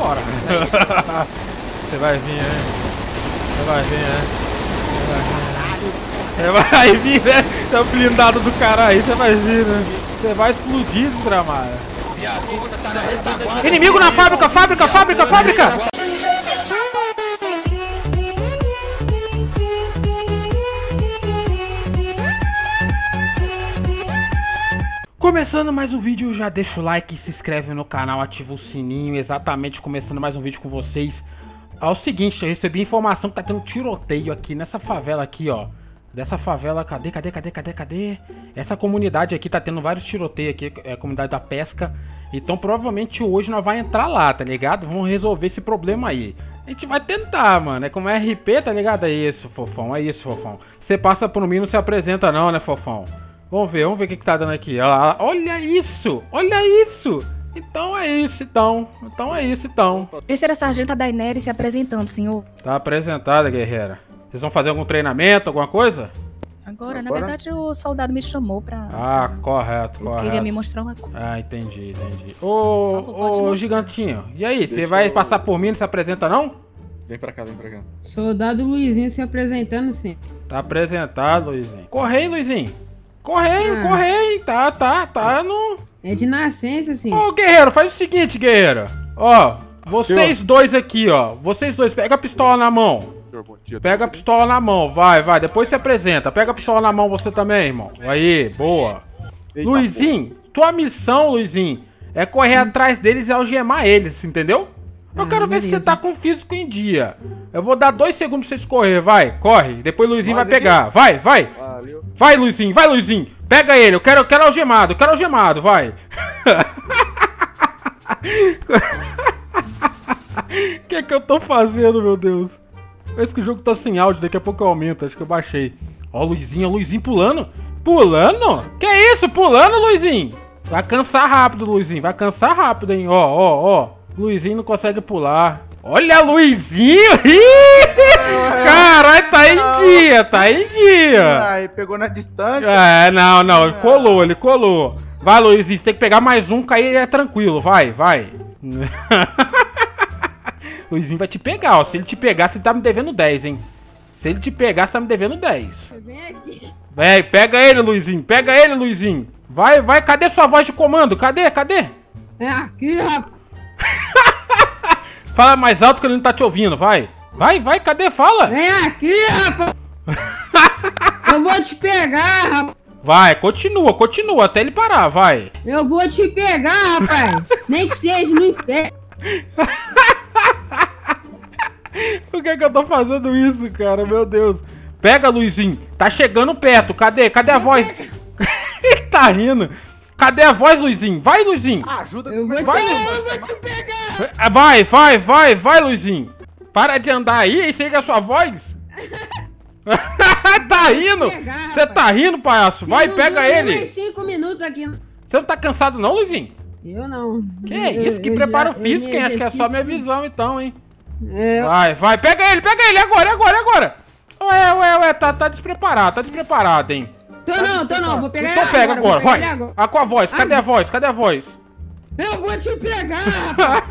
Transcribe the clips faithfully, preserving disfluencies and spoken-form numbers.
embora. Você vai vir, né? Você vai vir, né? Você vai vir, né? Tá blindado do cara aí, você vai vir, né? Você vai explodir, desgramado. Inimigo na fábrica, fábrica, fábrica, fábrica! Começando mais um vídeo, já deixa o like, se inscreve no canal, ativa o sininho. Exatamente, começando mais um vídeo com vocês. É o seguinte, eu recebi informação que tá tendo tiroteio aqui nessa favela aqui, ó. Dessa favela, cadê, cadê, cadê, cadê, cadê? Essa comunidade aqui tá tendo vários tiroteios aqui, é a comunidade da pesca. Então provavelmente hoje nós vai entrar lá, tá ligado? Vamos resolver esse problema aí. A gente vai tentar, mano, é como R P, tá ligado? É isso, fofão, é isso, fofão. Você passa por mim, não se apresenta não, né, fofão? Vamos ver, vamos ver o que que tá dando aqui. Olha isso, olha isso. Então é isso, então. Então é isso, então. Terceira sargenta Daenerys se apresentando, senhor. Tá apresentada, guerreira. Vocês vão fazer algum treinamento, alguma coisa? Agora, Agora, na verdade, o soldado me chamou pra... Ah, correto, Eles correto. queriam me mostrar uma coisa. Ah, entendi, entendi. Ô, ô, gigantinho, e aí, você vai eu... passar por mim e não se apresenta, não? Vem pra cá, vem pra cá. Soldado Luizinho se apresentando, sim. Tá apresentado, Luizinho. Corre aí, Luizinho. Corre aí, ah. corre aí. Tá, tá, tá no... É de nascença, sim. Ô, guerreiro, faz o seguinte, guerreiro. Ó, vocês Senhor. dois aqui, ó. Vocês dois, pega a pistola na mão. Bom dia, Pega a pistola na mão, vai, vai, depois se apresenta. Pega a pistola na mão você também, irmão. Aí, boa. Eita, Luizinho, porra. tua missão, Luizinho, é correr hum. atrás deles e algemar eles, entendeu? Eu ah, quero beleza. ver se você tá com o físico em dia. Eu vou dar dois segundos pra vocês correr, vai, corre. Depois o Luizinho Mas vai pegar, aqui... vai, vai. Valeu. Vai, Luizinho, vai, Luizinho. Pega ele, eu quero, eu quero algemado, eu quero algemado, vai. O que que eu tô fazendo, meu Deus? Parece que o jogo tá sem áudio, daqui a pouco eu aumento, acho que eu baixei. Ó o Luizinho, o Luizinho pulando. Pulando? Que isso, pulando, Luizinho? Vai cansar rápido, Luizinho, vai cansar rápido, hein? Ó, ó, ó. Luizinho não consegue pular. Olha, Luizinho! Caralho, tá em dia, tá em dia. Ai, pegou na distância. É, não, não, ele colou, ele colou. Vai, Luizinho, você tem que pegar mais um, cair é tranquilo, vai, vai. Luizinho vai te pegar, ó. Se ele te pegar, você tá me devendo dez, hein? Se ele te pegar, você tá me devendo dez. Vem aqui. Vem, pega ele, Luizinho. Pega ele, Luizinho. Vai, vai. Cadê sua voz de comando? Cadê? Cadê? É aqui, rapaz. Fala mais alto que ele não tá te ouvindo, vai. Vai, vai. Cadê? Fala. Vem aqui, rapaz. Eu vou te pegar, rapaz. Vai, continua, continua. Até ele parar, vai. Eu vou te pegar, rapaz. Nem que seja no inferno. Por que que eu tô fazendo isso, cara? Meu Deus. Pega, Luizinho. Tá chegando perto. Cadê? Cadê a voz? Tá rindo. Cadê a voz, Luizinho? Vai, Luizinho. Ajuda. Eu vou, vai, te... eu vou te pegar. Vai, vai, vai, vai, Luizinho. Para de andar aí e segue a sua voz. Tá rindo? Você tá rindo, palhaço? Vai, pega ele. Mais cinco minutos aqui. Você não tá cansado não, Luizinho? Eu não. Que é isso? Que eu preparo já, físico, hein? Acho que é só minha visão, então, hein? É. Vai, vai, pega ele, pega ele, agora, agora, agora. Ué, ué, ué, tá, tá despreparado, tá despreparado, hein? Tô tá não, tô não, vou pegar então ele pega agora, agora vai. agora. Ah, com a voz, cadê Ai. a voz, cadê a voz? Eu vou te pegar, rapaz.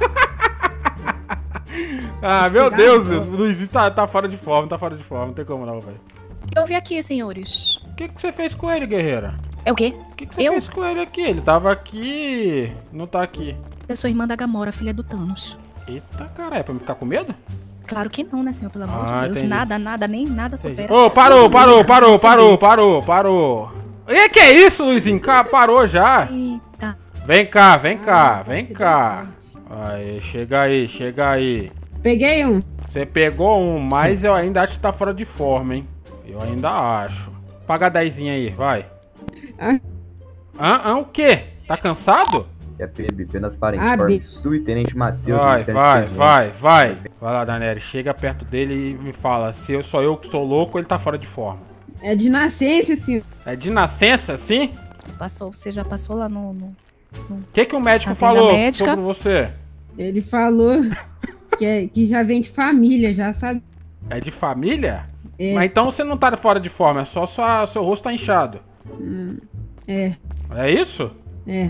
Ah, meu pegar, Deus, Deus, o Luizinho tá, tá fora de forma, tá fora de forma, não tem como não, velho. Eu vi aqui, senhores. O que que você fez com ele, guerreira? É o quê? O que que você eu? fez com ele aqui? Ele tava aqui, não tá aqui. Eu sou irmã da Gamora, filha do Thanos. Eita, cara, é pra me ficar com medo? Claro que não, né, senhor? Pelo amor ah, de Deus. Entendi. Nada, nada, nem nada supera. Ô, oh, parou, parou, parou, parou, parou, parou. E que é isso, Luizinho? Cá, parou já. Eita. Vem cá, vem cá, ah, vem cá. Aí, chega aí, chega aí. Peguei um. Você pegou um, mas eu ainda acho que tá fora de forma, hein? Eu ainda acho. Paga dezinho aí, vai. Ah, ah, ah o quê? Tá cansado? É P B, apenas para Ah, informe. Subtenente Matheus. Vai, vai, vai, vai. Vai lá, Daenerys. Chega perto dele e me fala. Se eu sou eu que sou louco, ele tá fora de forma. É de nascença, senhor. É de nascença, sim? Passou, você já passou lá no... no... O que que o médico falou sobre você? Ele falou que, é, que já vem de família, já sabe? É de família? É. Mas então você não tá fora de forma, é só sua, seu rosto tá inchado. Hum, é. É isso? É.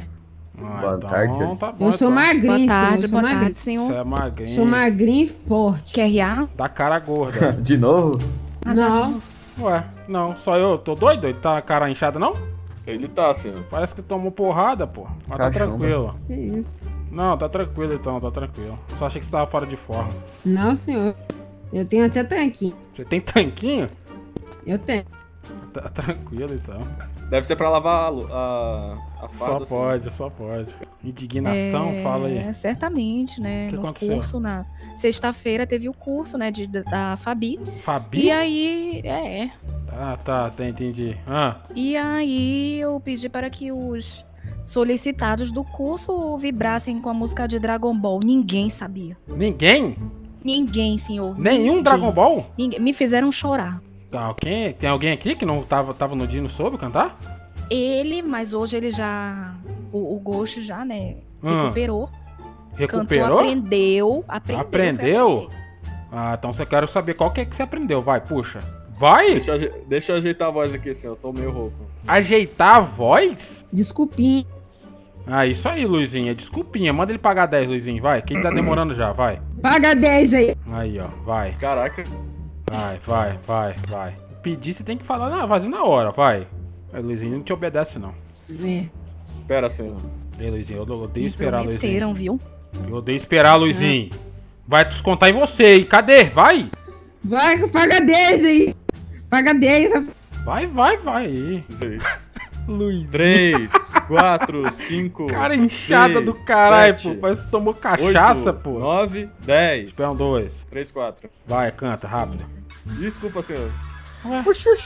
Ah, Boa então, tarde, senhores. tá bom, Eu sou então. magrinho, Boa senhor. tarde, Eu sou boa magrinho. tarde, senhor. Você é magrinho. Sou magrinho e forte. Quer riar? Da cara gorda. De novo? Ah, já de Não. novo. Ué, não, só eu tô doido? Ele tá com a cara inchada, não? Ele tá, senhor. Parece que tomou porrada, pô. Mas tá Cachumba. tranquilo. Que isso? Não, tá tranquilo então, tá tranquilo. Só achei que você tava fora de forma. Não, senhor. Eu tenho até tanquinho. Você tem tanquinho? Eu tenho. Tá tranquilo então. Deve ser pra lavar a, lu- a, a farda, Só pode, só pode. Indignação, É, fala aí. Certamente, né? O que no aconteceu? curso, na sexta-feira, teve o curso, né, de, da- da Fabi. Fabi? E aí, é. Ah, tá, tá, entendi. Ah, E aí eu pedi para que os solicitados do curso vibrassem com a música de Dragon Ball. Ninguém sabia. ninguém? Ninguém, senhor. Nenhum Ninguém. Dragon Ball? Ninguém. Me fizeram chorar. Ah, quem? Tem alguém aqui que não tava, tava no dia e não soube cantar? Ele, mas hoje ele já. O, o Ghost já, né? Hum. Recuperou. Cantou, Recuperou? aprendeu. Aprendeu. Aprendeu? foi aprender. Ah, então você quer saber qual que é que você aprendeu. Vai, puxa. Vai? Deixa eu, aje- deixa eu ajeitar a voz aqui, senhor. Eu tô meio rouco. Ajeitar a voz? Desculpinha. Ah, isso aí, Luizinho. É desculpinha. Manda ele pagar dez, Luizinho. Vai, que ele tá demorando já. Vai. Paga dez aí. Aí, ó. Vai. Caraca. Vai, vai, vai, vai. Pedir, você tem que falar na, fazer na hora. Vai. Aí, Luizinho, não te obedece, não. É. Pera, senhor. Ei, Luizinho, eu odeio Me esperar, Luizinho. prometeram, viu? Eu odeio esperar, Luizinho. Vai descontar em você, hein? Cadê? Vai! Vai, paga dez aí. Paga dez. Vai, vai, vai. Seis, Luiz. três, quatro, cinco. Cara inchada seis, do caralho, sete, pô. Parece que tomou cachaça, oito, pô. nove, dez. Espera um, dois. três, quatro. Vai, canta, rápido. Desculpa, senhor. Ué,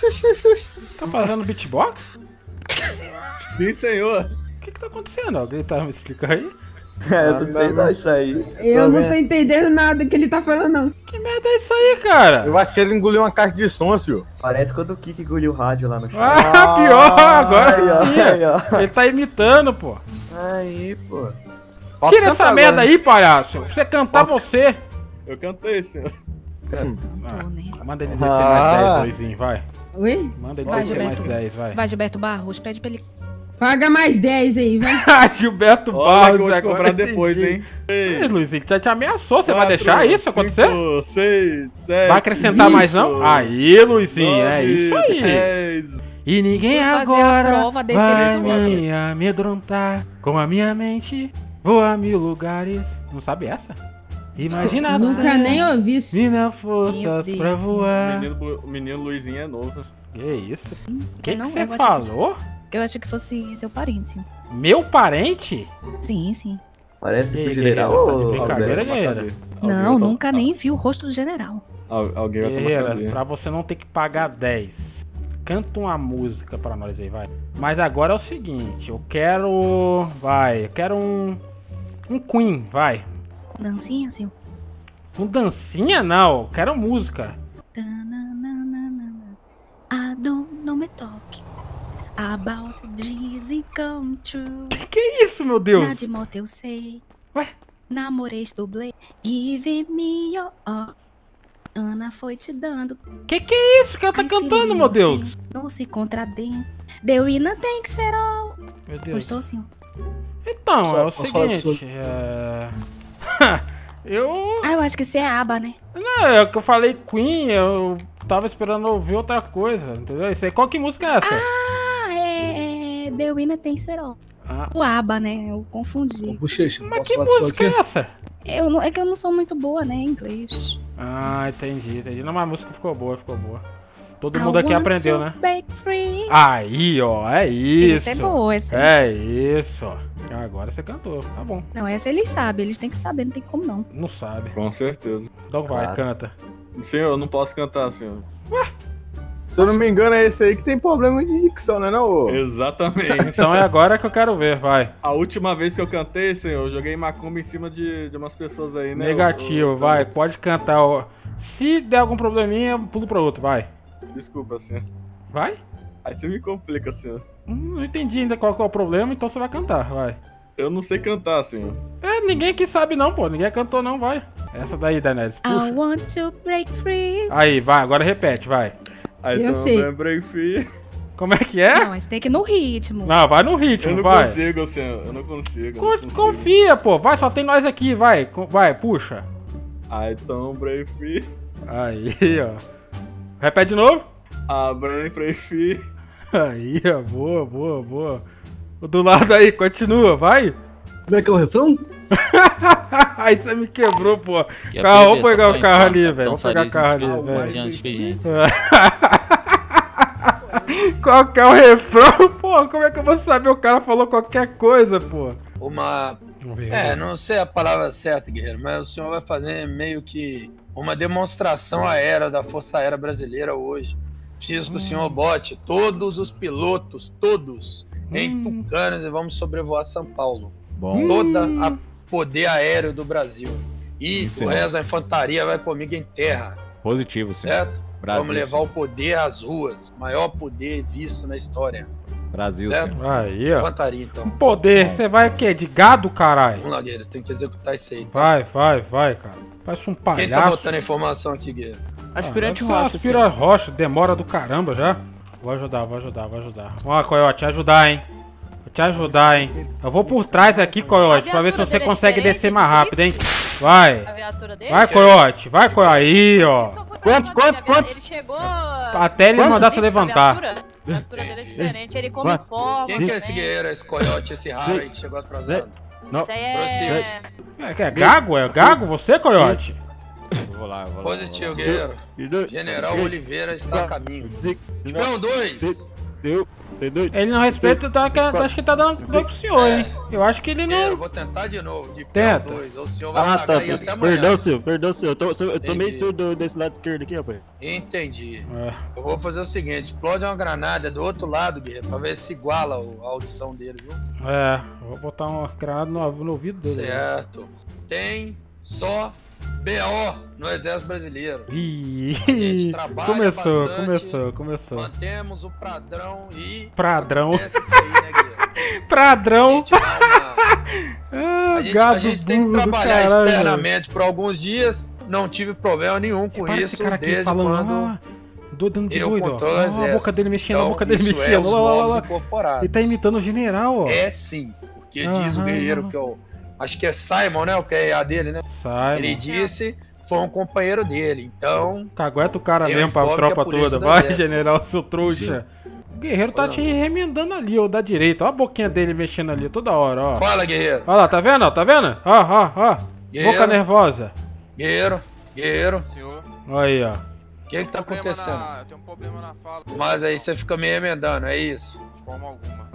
tá fazendo beatbox? Sim, senhor. O que que tá acontecendo? Alguém tá me explicando aí? É, eu não sei não isso aí. Eu não tô entendendo nada que ele tá falando, não. Que merda é isso aí, cara? Eu acho que ele engoliu uma caixa de som, senhor. Parece quando o Kiki engoliu o rádio lá no chão. Ah, pior, agora Aí, ó, sim. aí, ó. ó. Ele tá imitando, pô. Aí, pô. Falta Tira essa cantar merda agora. aí, palhaço. Pra você cantar você. Eu cantei, senhor. Ah, Tô, né? manda ele descer Ah. mais dez, Luizinho, vai. Oi? Manda ele Vai, descer mais Gilberto. dez, vai. Vai, Gilberto Barros, pede pra ele. Paga mais dez aí, vai. Ah, Gilberto Olha que Barros, eu vou te agora cobrar entendi. depois, hein? Ei, Luizinho, que já te ameaçou, você vai Quatro, deixar isso acontecer? cinco, seis, sete, Vai acrescentar mais não? isso. Aí, Luizinho, é nove, isso aí. dez. E ninguém Fui fazer a agora prova vai decepcionante. me amedrontar com a minha mente. Vou a mil lugares. Não sabe essa? Imagina Nunca nem ouvi isso. Mina Meu forças Deus, pra O voar. menino, Bu- o menino Luizinho é novo. Que isso? O que É, que não, você eu acho que- falou? Eu achei que fosse seu parente, senhor. Meu parente? Sim, sim. Parece E aí, com o general. guerreiro, você tá de ô, brincadeira, Alberto? guerreiro? Alguém Não, vai to- nunca nem vi o rosto do general. Al- Alguém vai tomar Guerreira, cadeia. pra você não ter que pagar dez. Canta uma música pra nós aí, vai. Mas agora é o seguinte, eu quero... Vai, eu quero um... Um Queen, vai. Dancinha, senhor. Com dancinha, não. Eu quero música. Tananana. I don't know me talk about dreams come true. Que que é isso, meu Na Deus? de moto eu sei. Ué? Namorei, dublê. Give me your all. Ana foi te dando. Que que é isso que ela tá Ai, cantando, filhinho, meu Deus? assim, não se contradem. The winner tem que ser all. Meu Deus. Gostou, senhor? Então, Só- é o posso falar com o seguinte, é... eu... Ah, eu acho que você é aba, né? Não, é o que eu falei Queen, eu tava esperando ouvir outra coisa, entendeu? Isso aí, qual que música é essa? Ah, é, é The winner tem que ser all. Ah, O aba, né? Eu confundi. Bochecha, mas posso que falar com o senhor música aqui? é essa? Eu não, é que eu não sou muito boa, né, em inglês. Ah, entendi, entendi. Não, mas a música ficou boa, ficou boa. Todo I mundo aqui want aprendeu, to né? break free. Aí, ó, é isso. Essa é boa, essa é... É isso, ó. Agora você cantou, tá bom. Não, essa eles sabem, eles têm que saber, não tem como não. Não sabe. Com certeza. Então vai, Claro. canta. Senhor, eu não posso cantar, senhor. Se eu não me engano, é esse aí que tem problema de dicção, né, não? ô? Exatamente. Então é agora que eu quero ver, vai. A última vez que eu cantei, senhor, eu joguei macumba em cima de, de umas pessoas aí, né? Negativo, Eu- eu- vai, pode cantar. Ó. Se der algum probleminha, eu pulo pra outro, vai. Desculpa, senhor. Vai? Aí você me complica, senhor. Hum, Não entendi ainda qual que é o problema, então você vai cantar, vai. Eu não sei cantar, senhor. É, ninguém aqui sabe não, pô. Ninguém cantou não, vai. Essa daí, Daenerys, I puxa. want to break free. Aí, vai, agora repete, vai. Aí Eu então sei. break free. Como é que é? Não, mas tem que ir no ritmo. Não, vai no ritmo, Eu não vai. consigo, senhor. Eu não consigo. eu Co- não consigo. confia, pô. Vai, só tem nós aqui, vai. Co- Vai, puxa. I don't break free. Aí, ó. Repete de novo. I break free. Aí, ó. Boa, boa, boa. O do lado aí, continua, vai. Como é que é o refrão? Aí você me quebrou, pô. Que Calma, vamos aprender, pegar só o tá carro em ali, conta, velho. tão Vamos pegar o feliz carro nos ali, filmes, velho. assim, antes de gente. Qual que é o refrão? Pô, como é que eu vou saber? O cara falou qualquer coisa, pô. Uma. Vamos ver. É, não sei a palavra certa, guerreiro, mas o senhor vai fazer meio que uma demonstração aérea da Força Aérea Brasileira hoje. Preciso que o senhor bote todos os pilotos, todos, em Hum. Tucanos e vamos sobrevoar São Paulo. Bom, Toda a poder aéreo do Brasil. E Sim, o senhor. resto da infantaria vai comigo em terra, positivo, senhor. certo? Brasil, Vamos levar senhor. o poder às ruas, maior poder visto na história. Brasil, certo? senhor. Aí, ó. Infantaria, então. Poder, você vai o quê? De gado, caralho? Vamos lá, guerreiro, tem que executar isso aí. Vai, vai, vai, cara. Parece um Quem tá palhaço. botando a informação aqui, guerreiro? Aspirante ah, rocha. Aspira rocha, demora do caramba já. Vou ajudar, vou ajudar, vou ajudar. Ó, Coyote, te ajudar, hein? Vou te ajudar, hein? Eu vou por trás aqui, Coyote, pra ver se você consegue descer mais rápido, hein? Vai. Vai, Coyote, vai, Coyote. Aí, ó. Quantos, quantos, quantos? Ele chegou. Até ele mandar você levantar. A viatura dele é diferente, ele come fogo. Quem que é esse guerreiro, esse coiote, esse raro aí que chegou atrasado? Não. Isso aí é. É, que é gago? É gago você, Coyote? Eu vou lá, eu vou lá. Positivo, guerreiro. General Oliveira está a caminho. Espião dois! Deu, entendeu? Ele não respeita, tá, que- acho que tá dando dor pro senhor, hein? Eu acho que ele Guerreiro, não... vou tentar de novo, de espião Tenta. dois. Ou o senhor vai Ah, pagar tá. aí até amanhã. Perdão, senhor, perdão, senhor. Eu, tô, eu sou meio Entendi. surdo desse lado esquerdo aqui, rapaz. Entendi. É. Eu vou fazer o seguinte, explode uma granada do outro lado, guerreiro, pra ver se iguala o- a audição dele, viu? É, vou botar uma granada no, no ouvido dele. Certo. Tem só B O no Exército Brasileiro. Ih, gente trabalha começou, bastante. começou, começou. Mantemos o padrão e... Pradrão. acontece isso aí, né, guerreiro? A Pradrão. gente dá uma- Ah, A gente, a gado gente tem que burro do trabalhar caralho. externamente por alguns dias. Não tive problema nenhum com Parece isso esse cara aqui desde falando, quando ah, doidando de eu doido, ó. controlo o Ó, a exército. boca dele mexendo, a Então, boca dele isso é mexendo. os Lá, lá, lá, novos lá. incorporados. Ele tá imitando o general, ó. É sim, porque diz o Aham. guerreiro que eu... Acho que é Simon, né? O que é a dele, né? Sai, Ele mano. disse, foi um companheiro dele. Então, Cagueta o cara Eu mesmo pra informo tropa que a polícia toda. do Vai, exército. general, seu trouxa. O guerreiro tá Pois te não. remendando ali, ó, da direita. Ó a boquinha dele mexendo ali toda hora, ó. fala, guerreiro. Olha lá, tá vendo? ó, Tá vendo? Ó, ó, ó. Guerreiro, Boca nervosa. guerreiro, guerreiro. Senhor, Olha aí, ó. O que que tá problema acontecendo? na- eu tenho um problema na fala. Mas aí você fica me emendando, é isso? De forma alguma.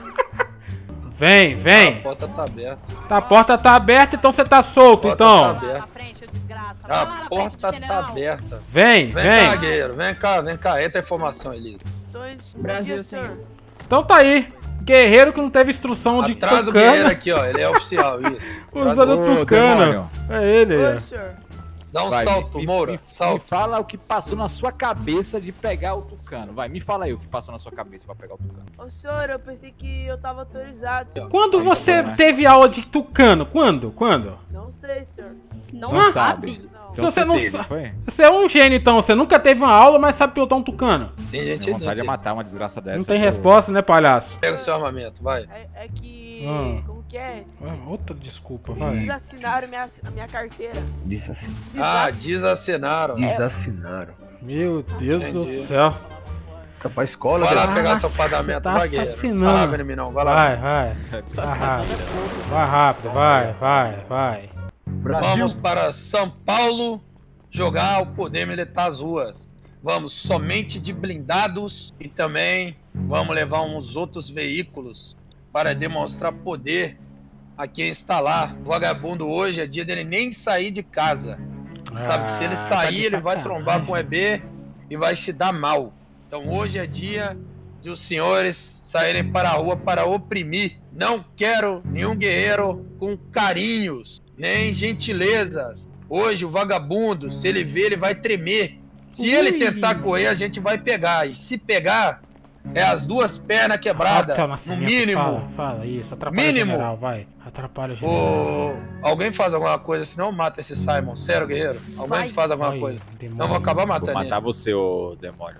Vem, A vem. porta tá aberta. Tá, a porta tá aberta, então você tá solto, Porta então. tá aberta. Na frente, ô desgraça. Vai lá A na frente, porta tá general. aberta. Vem, Vem cá, vem. guerreiro. Vem cá, vem cá. Entra a informação, Elisa. Brasil, senhor. Então tá aí. Guerreiro que não teve instrução de Atrás do guerreiro tucano. aqui, ó. Ele é oficial, isso. Usando Ô, tucano. demônio. É ele aí. ó. senhor. Dá um Vai, salto, me, Moura. me, me salto. fala o que passou na sua cabeça de pegar o tucano. Vai, me fala aí o que passou na sua cabeça pra pegar o tucano. Ô, senhor, eu pensei que eu tava autorizado. Quando Aí, você né? teve aula de tucano? Quando? Quando? Não sei, senhor. Não, Não sabe. sabe. Não. Se você não teve, sa- foi? Você é um gênio, então. Você nunca teve uma aula, mas sabe pilotar um tucano. Tem gente Tenho vontade aí. de matar uma desgraça dessa. Não tem pô. resposta, né, palhaço? Pega o seu armamento, vai. É, é que... Ah. Como que é? Ah, outra desculpa, Eles vai. assinaram minha, a minha carteira. Ah, desassinaram. Desassinaram. Meu Deus do Entendi. céu. Fica pra escola, Vai lá velho. pegar Nossa, seu pagamento, tá vai, guerreiro. assassinando. Vai lá, menino, não. Vai lá. Vai, vai. Vai rápido. Vai rápido, vai, vai, vai. Vamos para São Paulo jogar o poder militar às ruas. Vamos somente de blindados e também vamos levar uns outros veículos para demonstrar poder a quem está lá. O vagabundo hoje é dia dele nem sair de casa. Sabe que se ele Ah, tá sair, de ele vai sacanagem. trombar com o E B e vai se dar mal. Então hoje é dia de os senhores saírem para a rua para oprimir. Não quero nenhum guerreiro com carinhos, nem gentilezas. Hoje o vagabundo, se ele ver, ele vai tremer. Se ele Ui. tentar correr, a gente vai pegar. E se pegar, é as duas pernas quebradas, Fala, no Nascimento, mínimo. Fala, fala isso. Atrapalha Mínimo. o general, vai. Atrapalha o general. Ô, alguém faz alguma coisa, senão mata esse Simon. Sério, guerreiro. Alguém Vai. faz alguma Ai, coisa. demônio. Não vou acabar Vou matando matar ele. você, ô demônio.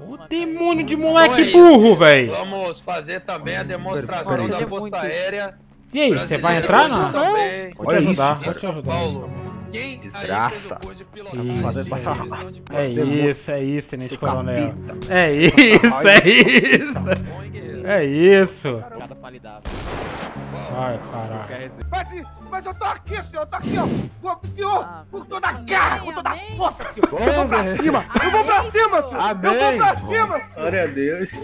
O demônio de moleque Então é isso. burro, velho. Vamos fazer também a demonstração Peraí. da Força Aérea. E aí, você vai entrar na? Também. Vou te ajudar, Em vou te São ajudar. Paulo. Quem Desgraça. aí fez o curso de piloto? Isso. Fazer passar. É isso, é isso, Tenente Coronel. É isso, é isso. É isso. Cada palidade. Ai, caralho. Mas, mas eu tô aqui, senhor, eu tô aqui, ó. Com, senhor, com toda a garra, com toda a força, senhor. Eu vou pra cima, eu vou pra cima, senhor. Amém. Eu vou pra cima, senhor. Glória a Deus.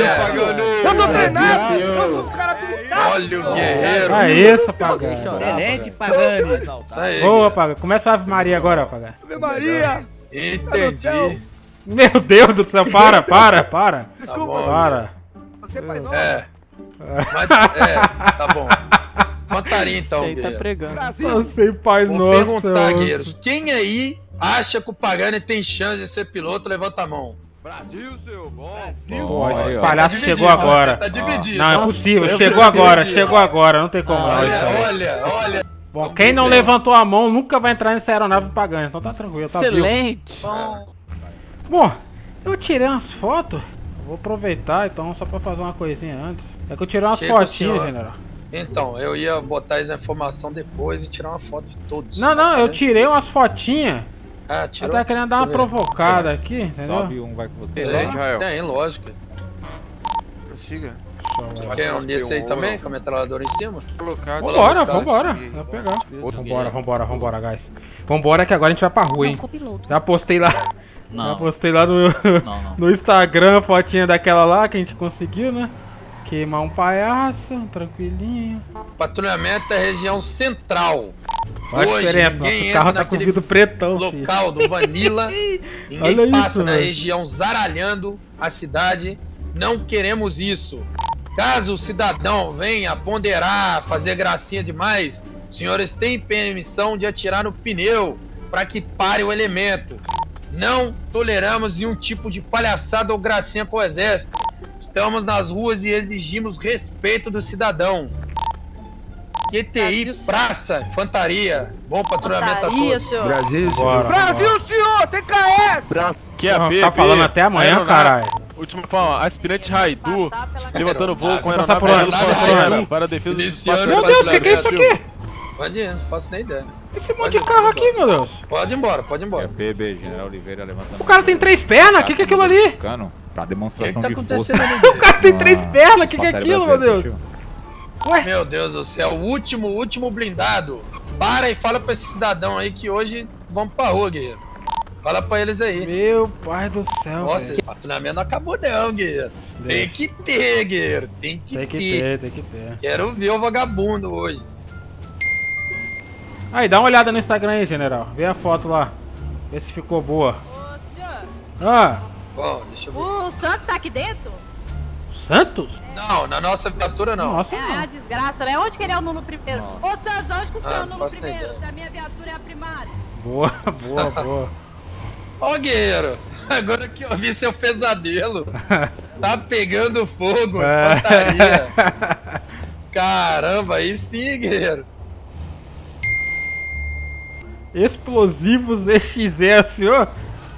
Eu tô treinado, eu sou um cara habilitado. Olha o guerreiro. É isso, Pagani. Excelente, Pagani. Boa, Pagani. Começa a Ave Maria agora, Pagani. Ave Maria. Entendi. Meu Deus do céu, para, para, para. Desculpa, Para. você pai não. É. Mas, é, tá bom. Fantaria então, Ele tá guerreiro. pregando. Eu sei, pai, Vou nossa. perguntar, eu- guerreiros. Quem aí acha que o Pagani tem chance de ser piloto? Levanta a mão. Brasil, seu bom. Ó, esse Aí, ó. palhaço Tá chegou dividido, agora. Tá dividido. Não, é possível. Eu Chegou prefiro agora, dividir. chegou agora. Não tem como não. Olha, Isso aí. olha, olha. Bom, quem não levantou a mão nunca vai entrar nessa aeronave do Pagani. Então tá tranquilo, tá vivo. Excelente. Bom, eu tirei umas fotos. Vou aproveitar então só pra fazer uma coisinha antes. É que eu tirei umas Chega, fotinhas, senhor. general. Então, eu ia botar essa informação depois e tirar uma foto de todos. Não, não, eu tirei umas fotinhas. Ah, Eu tirou? tava querendo dar uma Deixa eu ver. provocada aqui, entendeu? Sobe um, vai com você. Tem, Israel. tem, lógico. Prossiga. Quer um desse aí também, com a metralhadora em cima? Colocar. Vambora, Vamos vambora. subir. Vai pegar. Beleza. Vambora, vambora, vambora, guys. Vambora que agora a gente vai pra rua, Não, hein. copiloto. Já postei lá. Já Não, postei lá no, não, não. no Instagram a fotinha daquela lá que a gente conseguiu, né? Queimar um palhaço, tranquilinho. Patrulhamento da região central. Olha a Hoje, diferença, ninguém nosso entra carro tá com naquele vidro pretão, filho. local do Vanilla. Ninguém Olha passa isso, na velho. região zaralhando a cidade. Não queremos isso. Caso o cidadão venha ponderar, fazer gracinha demais, os senhores têm permissão de atirar no pneu para que pare o elemento. Não toleramos nenhum tipo de palhaçada ou gracinha com o exército. Estamos nas ruas e exigimos respeito do cidadão. Q T I, Brasil, praça, infantaria. Bom patrulhamento a Fantaria, todos. senhor. Brasil, Bora. Brasil, senhor, T K S. Que é Não, B, tá B, falando até amanhã, aeronave- caralho. Última fala, aspirante Raidu, Passar pela levantando voo com Passar aeronave por onde? aérea do Passar por Pantera onde? para a defesa do Iniciando espaço Meu Pode Deus, o que, que é isso aqui? Pode ir, não faço nem ideia. Esse monte de carro aqui, meu Deus. Pode ir embora, pode ir É embora. P B, General Oliveira levantando. O cara tem três pernas? O que, que é aquilo ali? Cano, pra O que, que demonstração tá de acontecendo força. ali? O cara tem três Ah, pernas? O que, que é espaço aquilo, aéreo meu brasileiro, Deus? Ué? Meu Deus do céu, o último, último blindado. Para e fala pra esse cidadão aí que hoje vamos pra rua, guerreiro. Fala pra eles aí. Meu pai do céu, Nossa, velho. esse patrulhamento não acabou não, guerreiro. Tem Deus. que ter, guerreiro. Tem que, Tem que ter. ter, tem que ter. Quero ver o vagabundo hoje. Aí, dá uma olhada no Instagram aí, general. Vê a foto lá. Vê se ficou boa. Ô, senhor, Ah, Bom, deixa eu ver. o Santos tá aqui dentro? Santos? Não, na nossa viatura não. Nossa, É, é não. a desgraça, né? Onde que ele é o Nuno primeiro? Ô, Santos, onde que o seu Ah, é o não Nuno faço nem primeiro? ideia. Se a minha viatura é a primária. Boa, boa, boa. Ó, guerreiro. Agora que eu vi seu pesadelo. Tá pegando fogo, É. infantaria. Caramba, aí sim, guerreiro. Explosivos E X zero, senhor?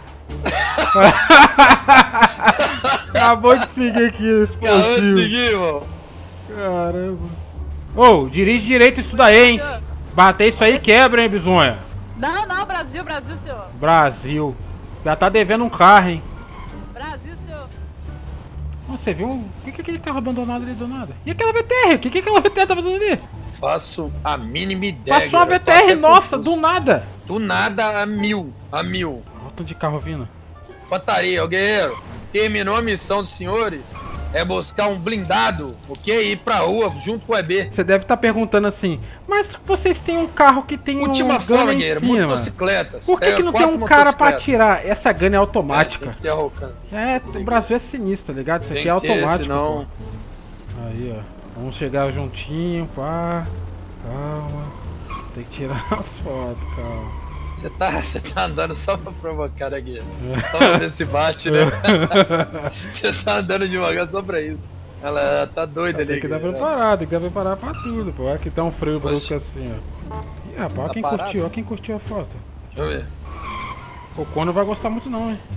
Acabou de seguir aqui, Acabou de explosivo. seguir, irmão. Caramba. Ô, dirige direito isso daí, hein? Bater isso aí quebra, hein, bizonha? Não, não, Brasil, Brasil, senhor. Brasil. Já tá devendo um carro, hein? Brasil, senhor. Nossa, você viu? O que que é aquele carro abandonado ali do nada? E aquela V T R? O que que aquela V T R tá fazendo ali? Faço a mínima ideia. Passou uma guerreiro. V Eu T tô R, até nossa, confuso. do nada. Do nada a mil. A mil. Olha o tanto de carro vindo. Infantaria, ô guerreiro. Terminou a missão dos senhores. É buscar um blindado, ok? Ir pra rua junto com o E B. Você deve estar perguntando assim, mas vocês têm um carro que tem Última um forma, gun em guerreiro. cima. Motocicletas. Por que, Pega que não tem quatro um cara pra motocicletas. atirar? Essa gun é automática. É, tem que ter arrogância. É, o Brasil é sinistro, tá ligado? Isso Tem aqui é que ter, automático. senão- pô. Aí, ó. Vamos chegar juntinho, pá. Calma. Tem que tirar as fotos, calma. Você tá, você tá andando só pra provocar aqui. Só pra ver se bate, né? Você tá andando devagar só pra isso. Ela, ela tá doida ali. Tem que estar guerreiro. preparado, tem que estar preparado pra tudo, pô. Aqui tá um freio brusco assim, ó. Ih, rapaz, olha Tá quem parado? curtiu, olha quem curtiu a foto. Deixa eu ver. O Cono não vai gostar muito não, hein?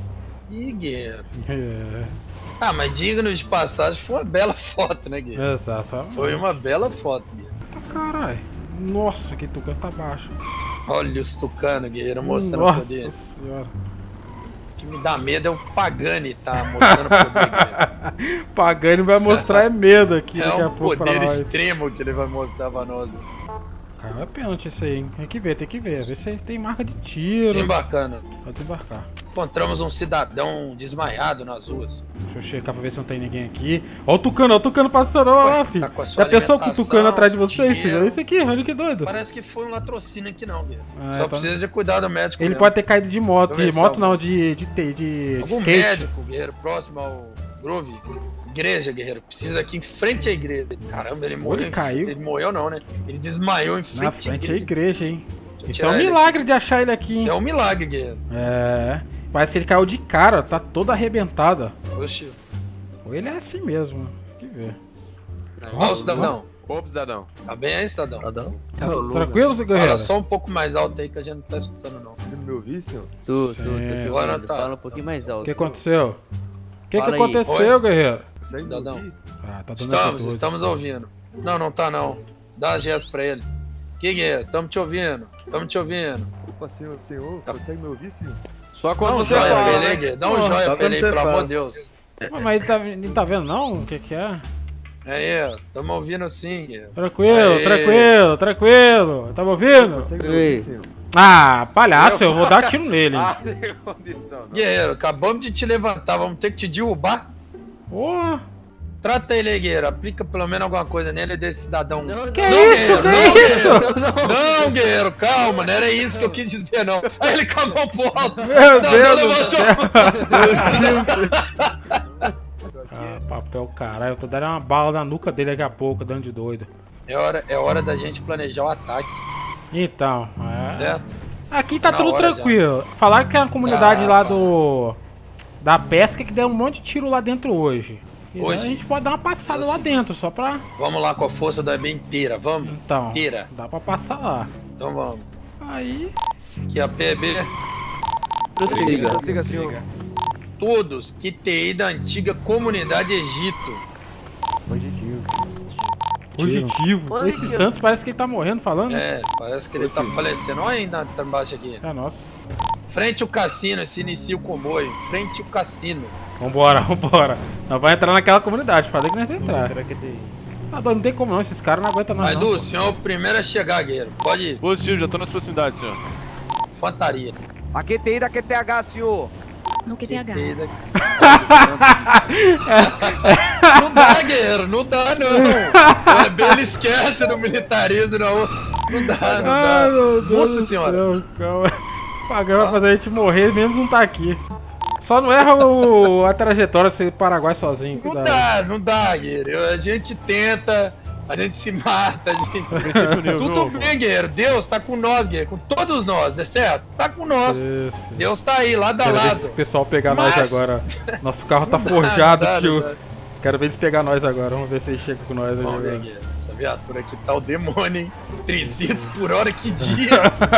Ih, guerreiro. É. Ah, mas digno de passagem, foi uma bela foto, né, guerreiro? Exatamente. Foi uma bela foto, guerreiro. Ah, caralho. Nossa, que tucano tá baixo. Olha os tucanos, guerreiro, mostrando o Nossa poder. senhora. O que me dá medo é o Pagani tá mostrando o poder, guerreiro. Pagani vai mostrar é medo aqui É daqui a um pouco pra poder nós. extremo que ele vai mostrar pra nós. Cara, é pênalti isso aí, hein? Tem que ver, tem que ver. Ver se tem marca de tiro. Desembarcando. Pode desembarcar. Encontramos um cidadão desmaiado nas ruas. Deixa eu checar pra ver se não tem ninguém aqui. Ó o tucano, ó o tucano passando, ó, filho. Tá com a sua Já pensou com o tucano alimentação, atrás de vocês, dinheiro. filho? Isso aqui, olha que doido. Parece que foi um latrocínio aqui não, guerreiro. Ah, Só tá. precisa de cuidado médico Ele mesmo. pode ter caído de moto. Deixa eu De ver moto se não, algum- de, de, de, de, de Algum skate. médico, guerreiro, próximo ao Grove. Igreja, guerreiro. Precisa aqui em frente à igreja. Caramba, ele morreu. Ele em- caiu? Ele morreu não, né? Ele desmaiou em frente, Na frente à é igreja. igreja, hein? Isso é tirar um ele milagre de achar ele aqui, hein? Isso é um milagre, guerreiro. É. Parece que ele caiu de cara, tá todo arrebentado. Oxi. Ou ele é assim mesmo, tem que ver. Ó, o cidadão. Ô, cidadão. Tá bem aí, cidadão? Cidadão? Tá tudo tranquilo, seu guerreiro? Fala só um pouco mais alto aí que a gente não tá escutando, não. Você me ouviu, senhor? Tô, tô, tô Sim. te Agora ouvindo. tá. Fala um pouquinho mais O alto. que aconteceu? O que, que Fala aí. aconteceu, guerreiro? Consegue me Cidadão. ouvir? Ah, tá dando Estamos, atitude. estamos ouvindo. Não, não tá não. Dá gesto pra ele. Que guerreiro? Tamo te ouvindo. Tamo te ouvindo. Opa, senhor, senhor, Tá. consegue me ouvir, senhor? Só Dá quando um você joia pra fala, ele aí, né? guerreiro. Dá um Pô, joia só pra ele aí, quando você pelo amor fala. de Deus. Mas ele tá, ele tá vendo não? O que que é? Aí, ó. Tamo ouvindo sim, guerreiro. Tranquilo, Aê. tranquilo, tranquilo. Tá me ouvindo? Consegue me Ei. ouvir, senhor? Ah, palhaço, eu vou dar tiro nele. hein? Ah, tem condição, não. Guerreiro, acabamos de te levantar. Vamos ter que te derrubar. Ô, Trata ele aí, guerreiro. Aplica pelo menos alguma coisa nele desse cidadão. Não, que não, isso, guerreiro, que não, isso? Não, guerreiro, calma. Não era isso que eu quis dizer, não. Aí ele acabou pro alto. Meu Não, Deus não, do levantou. céu. Ah, papel caralho, eu tô dando uma bala na nuca dele daqui a pouco, dando de doido. É hora, é hora da gente planejar o ataque, Então, é. certo? Aqui tá Na tudo hora tranquilo. Falaram que a comunidade Ah, lá tá. do. Da pesca que deu um monte de tiro lá dentro hoje. E Hoje? a gente pode dar uma passada Eu lá sei. dentro, só pra. Vamos lá com a força da E B inteira, vamos? Então, Inteira. dá pra passar lá. Então vamos. Aí. Que a P B, Prossiga. Prossiga, senhor. todos que T I da antiga comunidade Egito. Positivo. Positivo. Positivo. Esse Santos parece que ele tá morrendo falando. É, parece que ele tá falecendo. Olha ainda tá embaixo aqui. É nosso. Frente ao cassino, se inicia o comboio. Frente ao cassino. Vambora, vambora. Nós vamos entrar naquela comunidade. Falei que nós ia entrar. Será que tem? Ah, não tem como não, esses caras não aguentam nós. Maidu, Não. o senhor é o primeiro a chegar, guerreiro. Pode ir. Positivo, já tô nas proximidades, senhor. Fantaria. A Q T I da Q T H, senhor. No Q T H. T I da- Não dá, guerreiro, não dá não. O E B ele esquece do militarismo, não. Não dá, não Ai, dá. meu Deus Nossa do senhora. céu, calma. O Pagano vai fazer a gente morrer mesmo não tá aqui. Só não erra o, a trajetória se o Paraguai sozinho. Não cuidado. dá, não dá, guerreiro. A gente tenta, a gente se mata, a gente... Princípio nível, Tudo viu? bem, guerreiro. Deus tá com nós, guerreiro. Com todos nós, é certo? Tá com nós. Isso. Deus tá aí, lado a Quero ver lado. esse pessoal pegar Mas- nós agora. Nosso carro tá Não dá, forjado, não dá, tio. não dá. Quero ver eles pegar nós agora. Vamos ver se eles chegam com nós aí Vamos ver, agora. guerreiro. Essa viatura aqui tá o demônio, hein? trezentos por hora, que dia.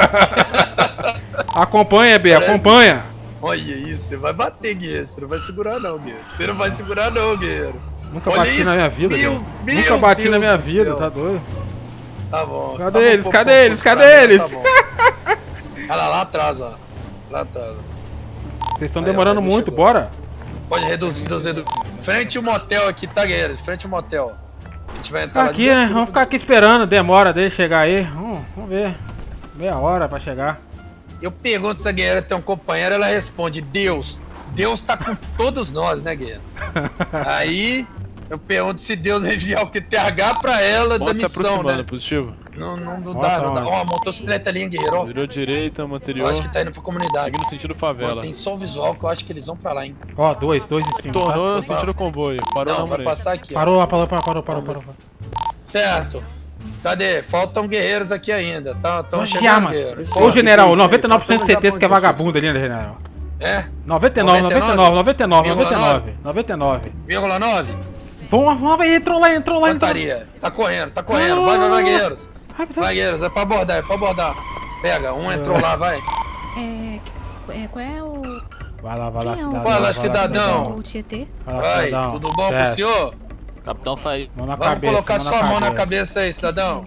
Acompanha, B, Parece- acompanha. Olha isso, você vai bater, guerreiro. Você não vai segurar não, guerreiro. Você não vai segurar não, guerreiro. Nunca Olha bati isso. na minha vida, Meu- cara. meu Nunca bati Deus na minha do vida, céu. tá doido? Tá bom. Cadê tá bom, eles? pô, Cadê pô, eles? pô, Cadê tá bom, eles? tá bom. Olha lá, lá atrás, ó. Lá atrás. Vocês estão Aí, ó, demorando ele muito, chegou. bora? Pode reduzir, reduzir, reduzir. Frente ao motel aqui, tá, guerreiro? Frente ao motel. A gente vai entrar Tá lá aqui, dentro. né? Vamos ficar aqui esperando. Demora dele chegar aí. Vamos, vamos ver. Meia hora pra chegar. Eu pergunto se a guerreira tem um companheiro, ela responde, Deus. Deus tá com todos nós, né, guerreiro? Aí, eu pergunto se Deus enviar o Q T H pra ela da Pode se missão, aproximando, né? positivo. Não, não, não Ó, dá, tá não dá. onde? Ó, a motocicleta ali, hein, guerreiro, ó. Virou direita, Eu anterior. acho que tá indo pra comunidade. Seguindo sentido Pô, favela. tem só o visual que eu acho que eles vão pra lá, hein. Ó, dois, dois em cima. Tornou Tá? sentido comboio. Parou Não, na vai mureta. passar aqui, ó. Parou, parou, parou, parou, parou, parou. Certo. Cadê? Faltam guerreiros aqui ainda. Tá, tão Vamos chegando, vigiar, mano. guerreiros. Ô, general, noventa e nove por cento de Passamos certeza que é já pra onde, vagabundo ali, né, general? É? noventa e nove, noventa e nove, noventa e nove, noventa e nove, noventa e nove. vírgula nove? Vamos, vamos, vai, entrou lá, entrou lá, entrou. Fantaria. Tá correndo, tá correndo. Vai, vai, vai, guerreiros. Vai, vai. Vai, guerreiros. É pra abordar, é pra abordar. Pega, um entrou lá, vai. É, é, qual é o Vai lá, vai lá, Quem é o- cidadão. Fala, vai lá, cidadão. O Tietê? Vai lá, Vai, cidadão. tudo bom pro Desce. senhor? Capitão Faí. Mão na Vamos cabeça, colocar mão sua mão na cabeça. cabeça aí, cidadão.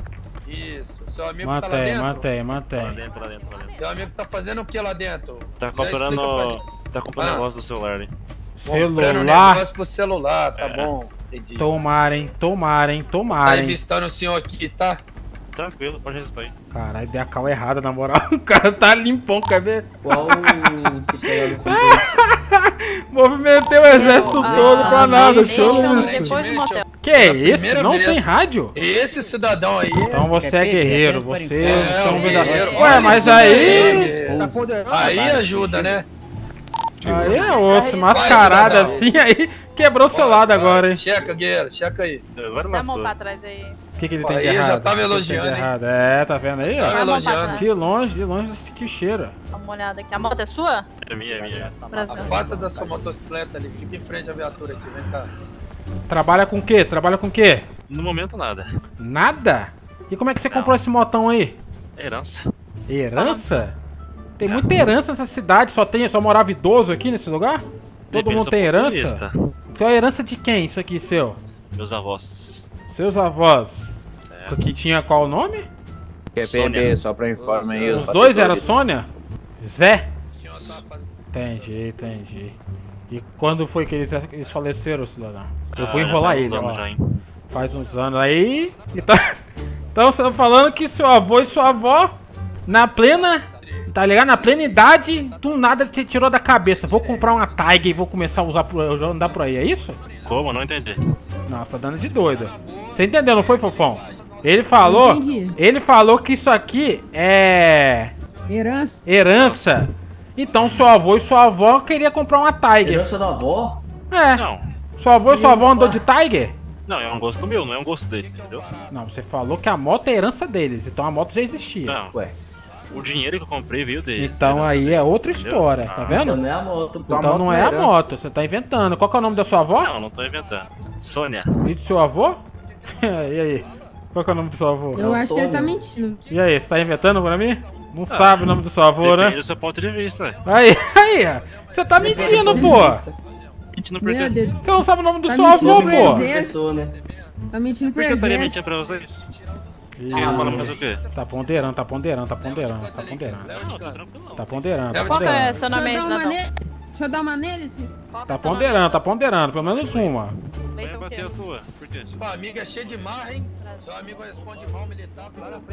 Isso, seu amigo tá lá Mantém, dentro? mantém, Lá mantém. dentro, lá dentro, lá dentro. Seu amigo tá fazendo o que lá dentro? Tá Já comprando. explica pra gente. Tá comprando Ah. negócio do celular ali. Comprando Celular. negócio pro celular, tá É. bom. Entendi. Tomarem, tomarem, Tá tomarem. revistando o senhor aqui, tá? Tranquilo, pode resistir aí. Caralho, dei a cal errada, na moral. O cara tá limpão, quer ver? Qual o que pegou Movimentei o exército Ah, todo pra nada, deixa show eu- isso. Depois do motel. Que é Pela isso? primeira Não vez. tem rádio? Esse cidadão aí. Então você é guerreiro, você É, são o verdade- guerreiro. Ué, Olha mas isso aí. daí. Tá poderoso. Aí ajuda, né? Aí é osso, mascarada Vai, assim, aí quebrou o seu lado agora, hein? Checa, guerreiro, checa aí. Agora Dá a mão lascou. pra trás aí. O que, que ele tem de Aí, já errado? tava O que que ele tem de elogiando, hein? errado? É, tá vendo aí? Tá ó? Dá a mão pra elogiando. trás. De longe, de longe que cheira. Dá uma olhada aqui. A moto é sua? É minha, é minha. Brasil. Afasta da sua motocicleta ali, fica em frente à viatura aqui, vem cá. Trabalha com o quê? Trabalha com o quê? No momento nada. Nada? E como é que você Não. comprou esse motão aí? É herança. Herança? Tem muita herança nessa cidade, só tem, só morava idoso aqui nesse lugar? Todo Depende mundo do tem ponto de herança? vista. Então é herança de quem isso aqui, seu? Meus avós. Seus avós. É. Que tinha qual o nome? Q Sônia. P B, só pra informar aí. Os dois eram Sônia? Zé? O senhor tá fazendo... Entendi, entendi. E quando foi que eles, eles faleceram, cidadão? Eu vou Ah, enrolar já ele, faz uns ó. anos já, hein? Faz uns anos aí. Então, então você tá falando que seu avô e sua avó, na plena, tá ligado? Na plena idade, do nada te tirou da cabeça. Vou comprar uma Tiger e vou começar a usar por, andar por aí, é isso? Como? Não entendi. Não, você tá dando de doido. Você entendeu, não foi, Fofão? Ele falou. Entendi. Ele falou que isso aqui é. Herança. herança. Então seu avô e sua avó queria comprar uma Tiger. Herança da avó? É. Não. Seu avô e sua avó andou de Tiger? Não, é um gosto meu, não é um gosto dele, entendeu? Não, você falou que a moto é herança deles, então a moto já existia. Não. Ué. O dinheiro que eu comprei veio dele. Então aí é outra história, tá vendo? Não é a moto. pô. Então não é a moto, você tá inventando. Qual que é o nome da sua avó? Não, não tô inventando. Sônia. E do seu avô? E aí? Qual que é o nome do seu avô? Eu acho que ele tá Sônia. mentindo. E aí, você tá inventando pra mim? Não sabe o nome do seu avô, Depende né? do seu ponto de vista, ué. Aí, aí, ó. Você tá mentindo, pô. Mentindo por Meu quê? Deus. Você não sabe o nome do Tá seu mentindo avô, pro pô. exército. Pessoa, né? Tá mentindo pro Por que eu estaria exército. mentindo pra vocês? Ih, Você tá falando mais o quê? Tá ponderando, tá ponderando, tá ponderando, tá ponderando. Não, tô tranquilo não. Tá ponderando, tá Leva Qual que é ponderando. seu Deixa nome eu aí, dar uma cidadão? nele. Deixa eu dar uma nele, sim. Qual que Tá é seu nome? ponderando, tá ponderando, pelo menos uma. Vai Feito o quê? bater a tua. Por quê? Sua amiga é cheia de marra, hein? Seu amigo responde mal militar.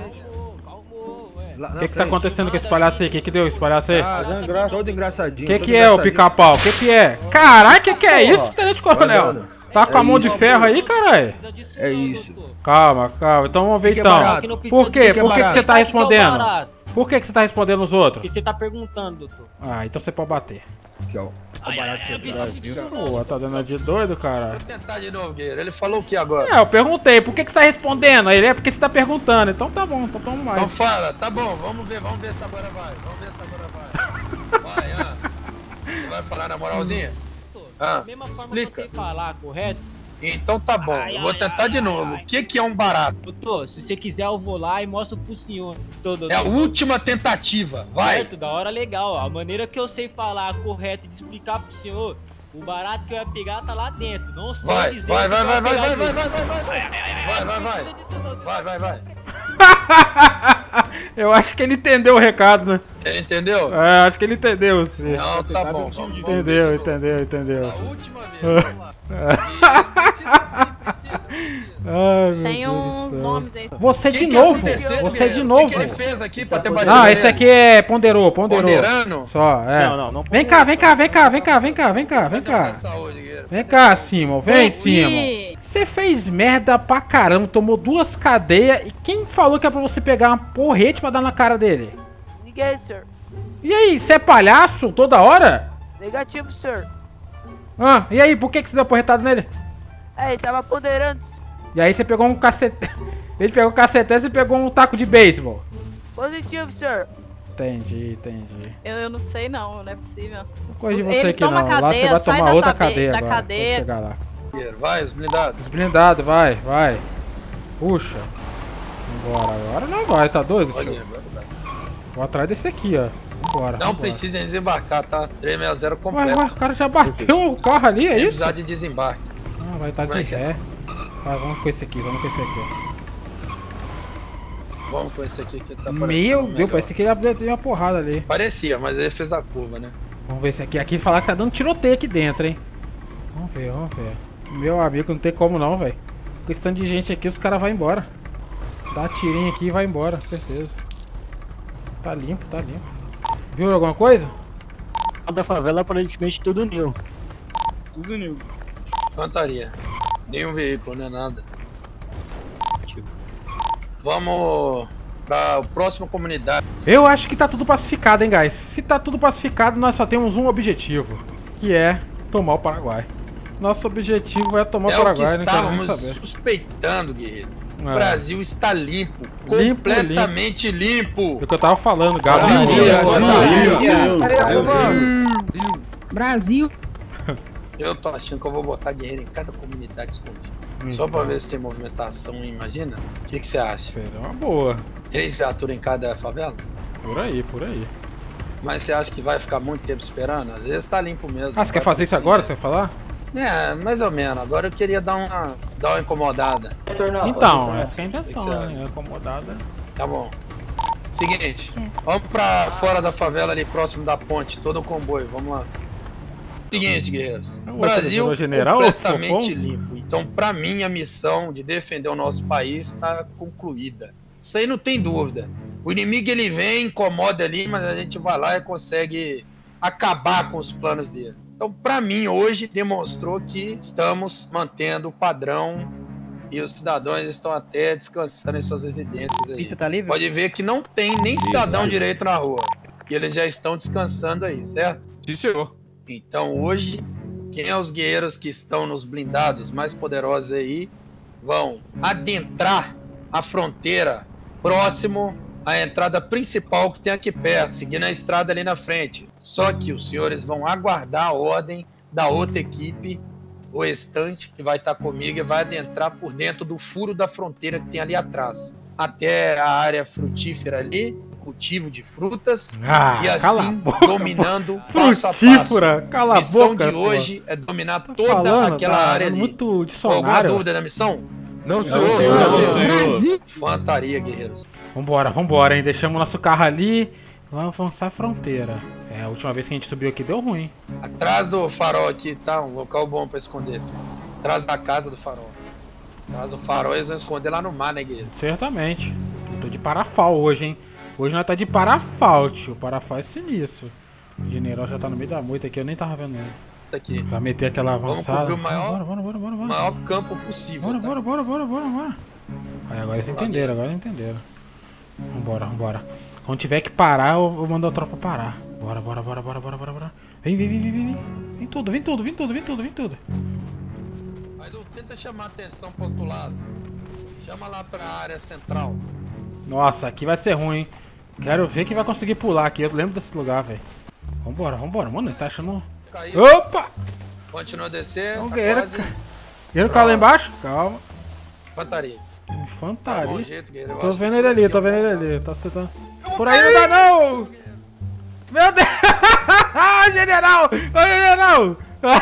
O que que tá acontecendo com esse palhaço aí? O que que deu esse palhaço aí? Ah, Fazendo graça. todo engraçadinho. Que todo que é, o engraçadinho. pica-pau? Que que é? Caralho, que que é isso, Tenente Coronel? Guardando. Tá com a É mão de isso. ferro aí, caralho? É isso. Calma, calma. Então vamos ver Que que é então. barato? Por quê? Que que é Por que que barato? você tá Sabe o que é o respondendo? barato? Por que que você tá respondendo os outros? Porque você tá perguntando, doutor. Ah, então você pode bater. Aqui, ó. Ai, ai, ai, Pô, tá dando de doido, cara. Vou tentar de novo, guerreiro. Ele falou o que agora? É, eu perguntei, por que que você tá respondendo? Ele é porque você tá perguntando. Então tá bom, então toma Então mais. fala, tá bom, vamos ver, vamos ver se agora vai. Vamos ver se agora vai. Vai, ah. Você vai falar na moralzinha? Ah, Da mesma forma explica. que você falar, correto? Então tá bom, Ai, eu vou ai, tentar ai, de ai, novo. ai. O que que é um barato? Doutor, se você quiser eu vou lá e mostro pro senhor. Todo, É a última tentativa, vai. Certo, da hora legal. A maneira que eu sei falar correto e de explicar pro senhor, o barato que eu ia pegar tá lá dentro. Não sei Vai, dizer vai, o que vai, eu vai, ia vai, pegar vai, vai, junto. vai, vai, vai, vai, vai, vai, vai, vai, vai. Eu acho que ele entendeu o recado, né? Ele entendeu? É, acho que ele entendeu, sim. Não, tá bom, vamos, vamos ver Entendeu, de novo. entendeu, entendeu. A última vez, vamos lá. Ai, meu Tem Deus do uns céu. nomes aí. Você Que de que novo, aconteceu, você guerreiro? de O novo. que que ele fez aqui pra ter batido Não, nele? esse aqui é ponderou, ponderou. Ponderando? Só, é. Não, não, não Vem cá, vem cá, vem cá, vem cá, vem cá, vem cá, vem cá. Saúde, guerreiro. Vem cá, Simon, vem, Ih. Simon. Você fez merda pra caramba, tomou duas cadeias. E quem falou que é pra você pegar uma porrete pra dar na cara dele? Ninguém, senhor. E aí, você é palhaço toda hora? Negativo, senhor. Ah, e aí, por que, que você deu porretada nele? É, ele tava ponderando. E aí você pegou um cacete. Ele pegou um cacetete e pegou um taco de beisebol. Positivo, senhor. Entendi, entendi. Eu, eu não sei não, não é possível. Não coisa de você Ele aqui toma não. Lá você cadeia, vai sai tomar da outra cadeia- cadeia da agora. cadeia. Quando chegar lá. Guerreiro, vai, os blindados. Os blindados, vai, vai. Puxa. Vambora, agora não vai, tá doido, Olha, tio? agora vai. Vou atrás desse aqui, ó. Vambora. Não vambora. precisa desembarcar, tá? trezentos e sessenta Ué, completo. ué, o cara já bateu o carro ali, é Sem isso? precisar de desembarque. Ah, vai estar Como é de que é? ré. Vai, vamos com esse aqui, vamos com esse aqui. Vamos com esse aqui que tá parecendo Meu melhor. Deus, parecia que ele ia ter uma porrada ali. Parecia, mas ele fez a curva, né? Vamos ver esse aqui. Aqui falar que tá dando tiroteio aqui dentro, hein? Vamos ver, vamos ver. Meu amigo, não tem como não, velho. Com esse tanto de gente aqui, os caras vão embora. Dá tirinho aqui e vai embora, com certeza. Tá limpo, tá limpo. Viu alguma coisa? Da favela aparentemente tudo new. Tudo new. Infantaria. Nenhum veículo, não é nada. Vamos pra a próxima comunidade. Eu acho que tá tudo pacificado, hein, guys. Se tá tudo pacificado, nós só temos um objetivo. Que é tomar o Paraguai. Nosso objetivo é tomar É o o que Paraguai, não quero nem estávamos saber. suspeitando, guerreiro. O É. Brasil está limpo. Limpo, completamente limpo. É o que eu tava falando, Galo. Brasil. Eu tô achando que eu vou botar guerreiro em cada comunidade escondida. Hum, Só pra tá. ver se tem movimentação, imagina? O que que você acha? Seria uma boa. Três viaturas em cada favela? Por aí, por aí. Mas você acha que vai ficar muito tempo esperando? Às vezes tá limpo mesmo. Ah, você quer fazer isso agora, você vai falar? É, mais ou menos. Agora eu queria dar uma, dar uma incomodada. Então, essa é a intenção, O que que você né? Acomodada. Tá bom. Seguinte, vamos pra fora da favela ali, próximo da ponte, todo o comboio, vamos lá. Seguinte, guerreiros. É o Brasil outro general, completamente fofão? limpo. Então, pra mim, a missão de defender o nosso país está concluída. Isso aí não tem dúvida. O inimigo, ele vem, incomoda ali, mas a gente vai lá e consegue acabar com os planos dele. Então, pra mim, hoje, demonstrou que estamos mantendo o padrão e os cidadãos estão até descansando em suas residências aí. Pista tá livre? Pode ver que não tem nem cidadão direito na rua. E eles já estão descansando aí, certo? Sim, senhor. Então hoje, quem é os guerreiros que estão nos blindados mais poderosos aí vão adentrar a fronteira próximo à entrada principal que tem aqui perto, seguindo a estrada ali na frente. Só que os senhores vão aguardar a ordem da outra equipe, o restante que vai estar comigo, e vai adentrar por dentro do furo da fronteira que tem ali atrás, até a área frutífera ali, cultivo de frutas, Ah, e cala a assim boca, dominando pô. passo a passo. Frutífera, cala a missão boca, de pô. hoje é dominar Tá toda falando, aquela tá área ali. muito Alguma dicionário. dúvida da missão? Não, senhor. Infantaria, guerreiros. Vambora, vambora, hein? Deixamos nosso carro ali. Vamos avançar a fronteira. É, a última vez que a gente subiu aqui deu ruim. Atrás do farol aqui, tá? Um local bom pra esconder. Atrás da casa do farol. Atrás do farol eles vão esconder lá no mar, né, guerreiro? Certamente. Eu tô de parafal hoje, hein? Hoje nós tá de parafal, tio. Parafal é sinistro. O general já tá no meio da moita aqui, eu nem tava vendo ele. Aqui. Pra meter aquela Vamos avançada. cobrir o maior, Bora, bora, bora, bora, bora. maior campo possível. Bora, tá? bora, bora, bora, bora, bora. Aí, agora eles entenderam, agora eles entenderam. Vambora, vambora. Quando tiver que parar, eu, eu mando a tropa parar. Bora, bora, bora, bora, bora, bora, bora. Vem, vem, vem, vem, vem, vem. Vem tudo, vem tudo, vem tudo, vem tudo, vem tudo. Mas não tenta chamar atenção pro outro lado. Chama lá pra área central. Nossa, aqui vai ser ruim, hein? Quero ver quem vai conseguir pular aqui. Eu lembro desse lugar, velho. Vambora, vambora. Mano, ele tá achando... Caiu. Opa! Continua a descer. Então, Tá guerreiro, quase. Guerreiro caiu lá embaixo? Calma. Infantaria. Tá bom Infantaria. jeito, guerreiro. Eu Tô acho vendo que ele ali, tô vendo ele ali. Tá tentando... Por aí não dá não! Meu Deus! General! Ô, general!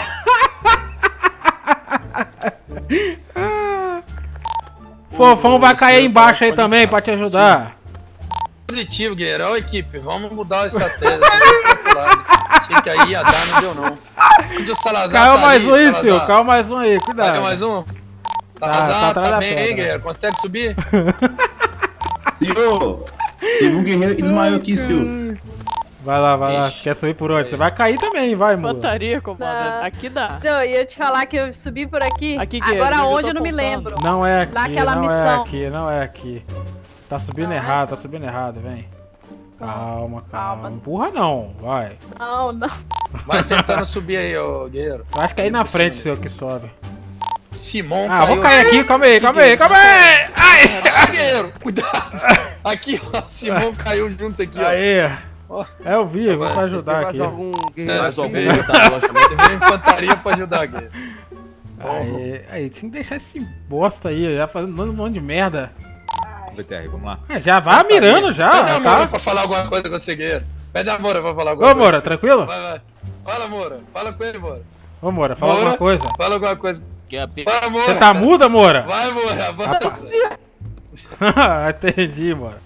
Fofão vai cair embaixo aí também pra te ajudar. Positivo, guerreiro. Ó, equipe, vamos mudar a estratégia. Pro outro lado. Achei que aí ia dar, não deu não. Onde o Salazar Caiu tá mais ali, um aí, Salazar? seu. Caiu mais um aí, cuidado. Caiu mais um? Tá, Salazar, tá atrás tá da bem pedra. aí, guerreiro? Consegue subir? Senhor, teve um guerreiro que desmaiou aqui, senhor. Vai lá, vai lá. Você quer subir por onde? Você vai cair também, vai, mano. Infantaria, comandante. Aqui dá. Eu ia te falar que eu subi por aqui. Aqui, que Agora é, onde eu eu tô não me apontando. lembro. Não é aqui, Naquela não missão. é aqui, não é aqui. Tá subindo errado, tá subindo errado, vem. Calma, calma. Empurra não, vai. Não, não. Vai tentando subir aí, ô guerreiro. Eu acho que é aí na frente, seu, que sobe. Simão Ah, caiu. vou cair aqui, calma aí, calma aí, calma aí! Ai! Ah, guerreiro, cuidado. Aqui, ó, Simão caiu junto aqui, ó. Aí! Ó. É, eu vi, vou pra ajudar aqui. É, você veio, você veio infantaria pra ajudar, guerreiro. Aí, aí, tinha que deixar esse bosta aí, já fazendo um monte de merda. V T R, vamos lá. É, já vai mirando já, Cadê a tá? mão pra falar alguma coisa com você, guerreiro? Pede a Moura pra falar alguma Ô, coisa. Moura, tranquilo? Vai, vai. Fala, Moura. Fala com ele, Moura. Ô, Moura, fala Moura, alguma coisa. Fala alguma coisa. Fala, Moura. Você tá muda, Moura? Vai, Moura, avança. Entendi, Moura.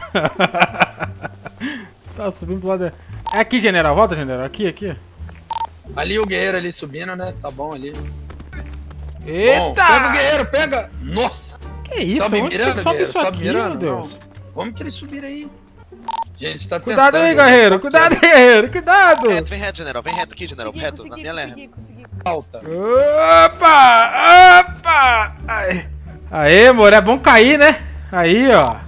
Tá subindo pro lado. É aqui, general. Volta, general. Aqui, aqui. Ali o guerreiro ali subindo, né? Tá bom ali. Eita! Bom, pega o guerreiro, pega! Nossa! Que isso? Sobe Onde que mirando, sobe guerreiro, isso sobe aqui, mirando, meu Deus? não. Como que eles subiram aí? Gente, tá Cuidado tentando, aí, guerreiro. Cuidado aí, guerreiro. Cuidado. Reto, vem reto, general. Vem reto aqui, general. Reto, na minha lerra. Alta. Opa! Opa! Aê, Aê, Moura. É bom cair, né? Aí, ó.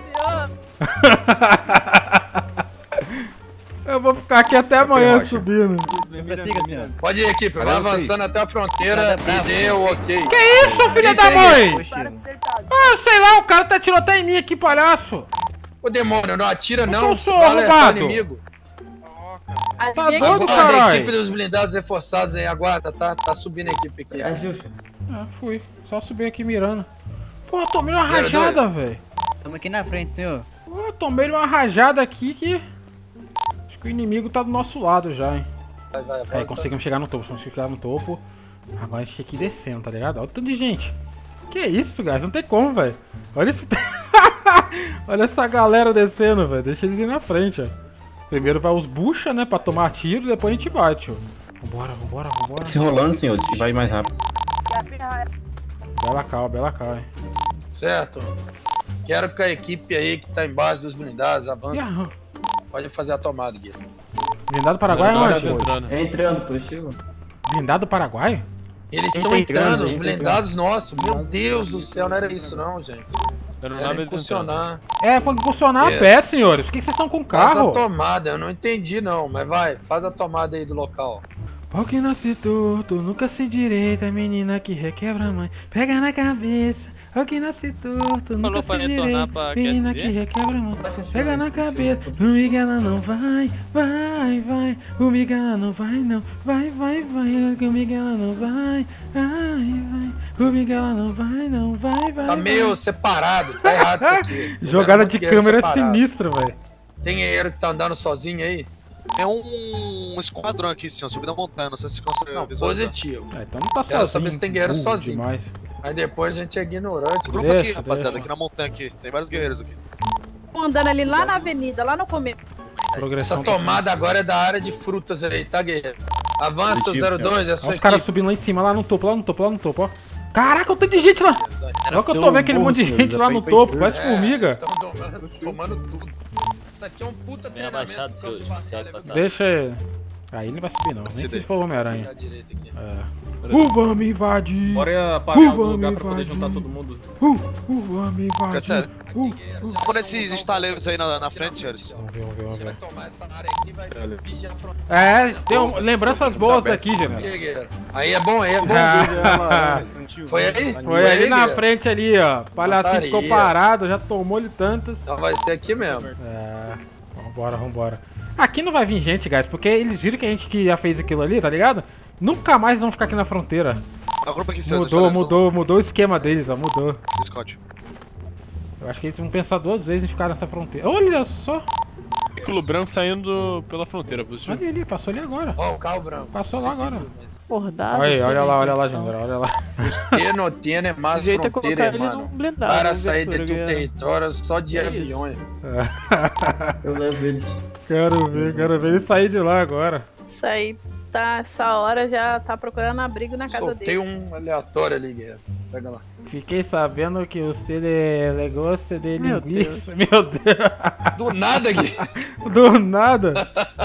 Eu vou ficar aqui até amanhã subindo. Pode ir, equipe. Vai avançando até a fronteira e dê o ok. Que isso, filha da mãe? Ah, sei lá, o cara tá atirando até em mim aqui, palhaço. Ô, demônio, não atira Por que não. eu sou Vai alertar arrombado? inimigo. Tá doido, Aguarda a caralho? equipe dos blindados reforçados aí. Aguarda, tá, tá subindo a equipe aqui. Ah, fui. Só subir aqui mirando. Pô, tomei uma Zero rajada, velho. Estamos aqui na frente, senhor. Pô, tomei uma rajada aqui que... Acho que o inimigo tá do nosso lado já, hein. Vai, vai, Aí, vai. conseguimos chegar no topo, conseguimos chegar no topo. Agora a gente tem que ir descendo, tá ligado? Olha o tanto de gente. Que isso, guys? Não tem como, velho. Olha esse... Olha essa galera descendo, velho. Deixa eles ir na frente, ó. Primeiro vai os bucha, né, pra tomar tiro, depois a gente bate, ó. Vambora, vambora, vambora. Se rolando, senhor, que vai mais rápido. Bela cal, bela cal, hein. Certo. Quero que a equipe aí que tá embaixo dos blindados avance. Ih, Pode fazer a tomada, Gui. Blindado Paraguai é onde? É entrando, positivo. Blindado Paraguai? Eles Quem estão tá entrando, entrando, os quem tá blindados nossos. Meu Deus do céu, não era isso não, gente. Era Era impulsionar. É, foi impulsionar Yes. a pé, senhores. Por que vocês estão com Faz carro? a tomada, eu não entendi não, mas vai, faz a tomada aí do local. Pau que nasce torto, nunca se direita, menina que requebra a mãe. Pega na cabeça, pau que nasce torto, nunca se pra retornar direita, pra menina Q S que D? requebra a mãe. Pega na cabeça, o Miguel não vai, vai, vai. O Miguel não vai não, vai, vai, vai. O Miguel não vai, vai, vai. O Miguel não vai não, vai, vai. Tá meio separado, tá errado isso aqui. Jogada de Guerreiro câmera é separado. sinistra, velho. Tem guerreiro que tá andando sozinho aí? Tem um, um esquadrão aqui, senhor, subindo a montanha. Não sei se você consegue Não, visualizar. positivo. É, então não tá Quero sozinho. saber se tem guerreiro burro sozinho. demais. Aí depois a gente é ignorante. Grupo Deixa, aqui, rapaziada, deixa. aqui na montanha aqui. Tem vários guerreiros aqui. Andando ali lá na avenida, lá no começo. Progressão. Essa tomada agora é da área de frutas aí, tá, guerreiro? Avança o zero dois, é a sua Olha os caras equipe. subindo lá em cima, lá no topo, lá no topo, lá no topo, ó. Caraca, o tanto de gente lá. Olha que eu tô vendo aquele monte de gente lá no topo, parece formiga. Estão tomando, tomando tudo. Isso aqui é um puta Bem treinamento. abaixado, senhor. campo de batalha, Certo, viu? passado. Deixa ele. Aí ele não vai subir não, nem se for o Homem-Aranha. Virar direita aqui. É. Uh, vamos invadir. Bora apagar Uh, o vamos lugar pra poder invadir. juntar todo mundo. Uh, uh, vamos invadir. É sério. Uh, uh. Vamos nesses estaleiros aí na, na frente, senhores. Vamos ver, vamos ver, vamos ver. Tomar essa área aqui vai vigiar a fronteira. É, tem um- lembranças boas daqui, E gente. aí, guerreiro? Aí é bom, aí é bom. Foi aí? Foi ali na guerreiro? frente ali, ó. Palhacinho Putaria. ficou parado, já tomou-lhe tantas. Então vai ser aqui mesmo. É, vambora, vambora. Aqui não vai vir gente, guys, porque eles viram que a gente que já fez aquilo ali, tá ligado? Nunca mais vão ficar aqui na fronteira. A grupo aqui, senhor. Mudou, mudou, mudou o esquema deles, ó, mudou. Se esconde. Eu acho que eles vão pensar duas vezes em ficar nessa fronteira. Olha só! Veículo branco saindo pela fronteira, positivo. Olha ali, passou ali agora. Ó, o carro branco. Passou lá agora. Bordado. Olha aí, olha também, lá, olha lá, produção. gente, olha lá. Você não tem mais O jeito é fronteira, colocar ele mano. num blindado, Para né, sair de Vitor, tu que é- território só de É isso. aviões. Eu levo ele. Quero ver, quero ver ele sair de lá agora. Isso aí, tá, essa hora já tá procurando abrigo na casa Soltei dele. um aleatório ali, guerreiro. Pega lá. Fiquei sabendo que você é gosta de Meu linguiça. Meu Deus. Do nada, Gui. Do nada.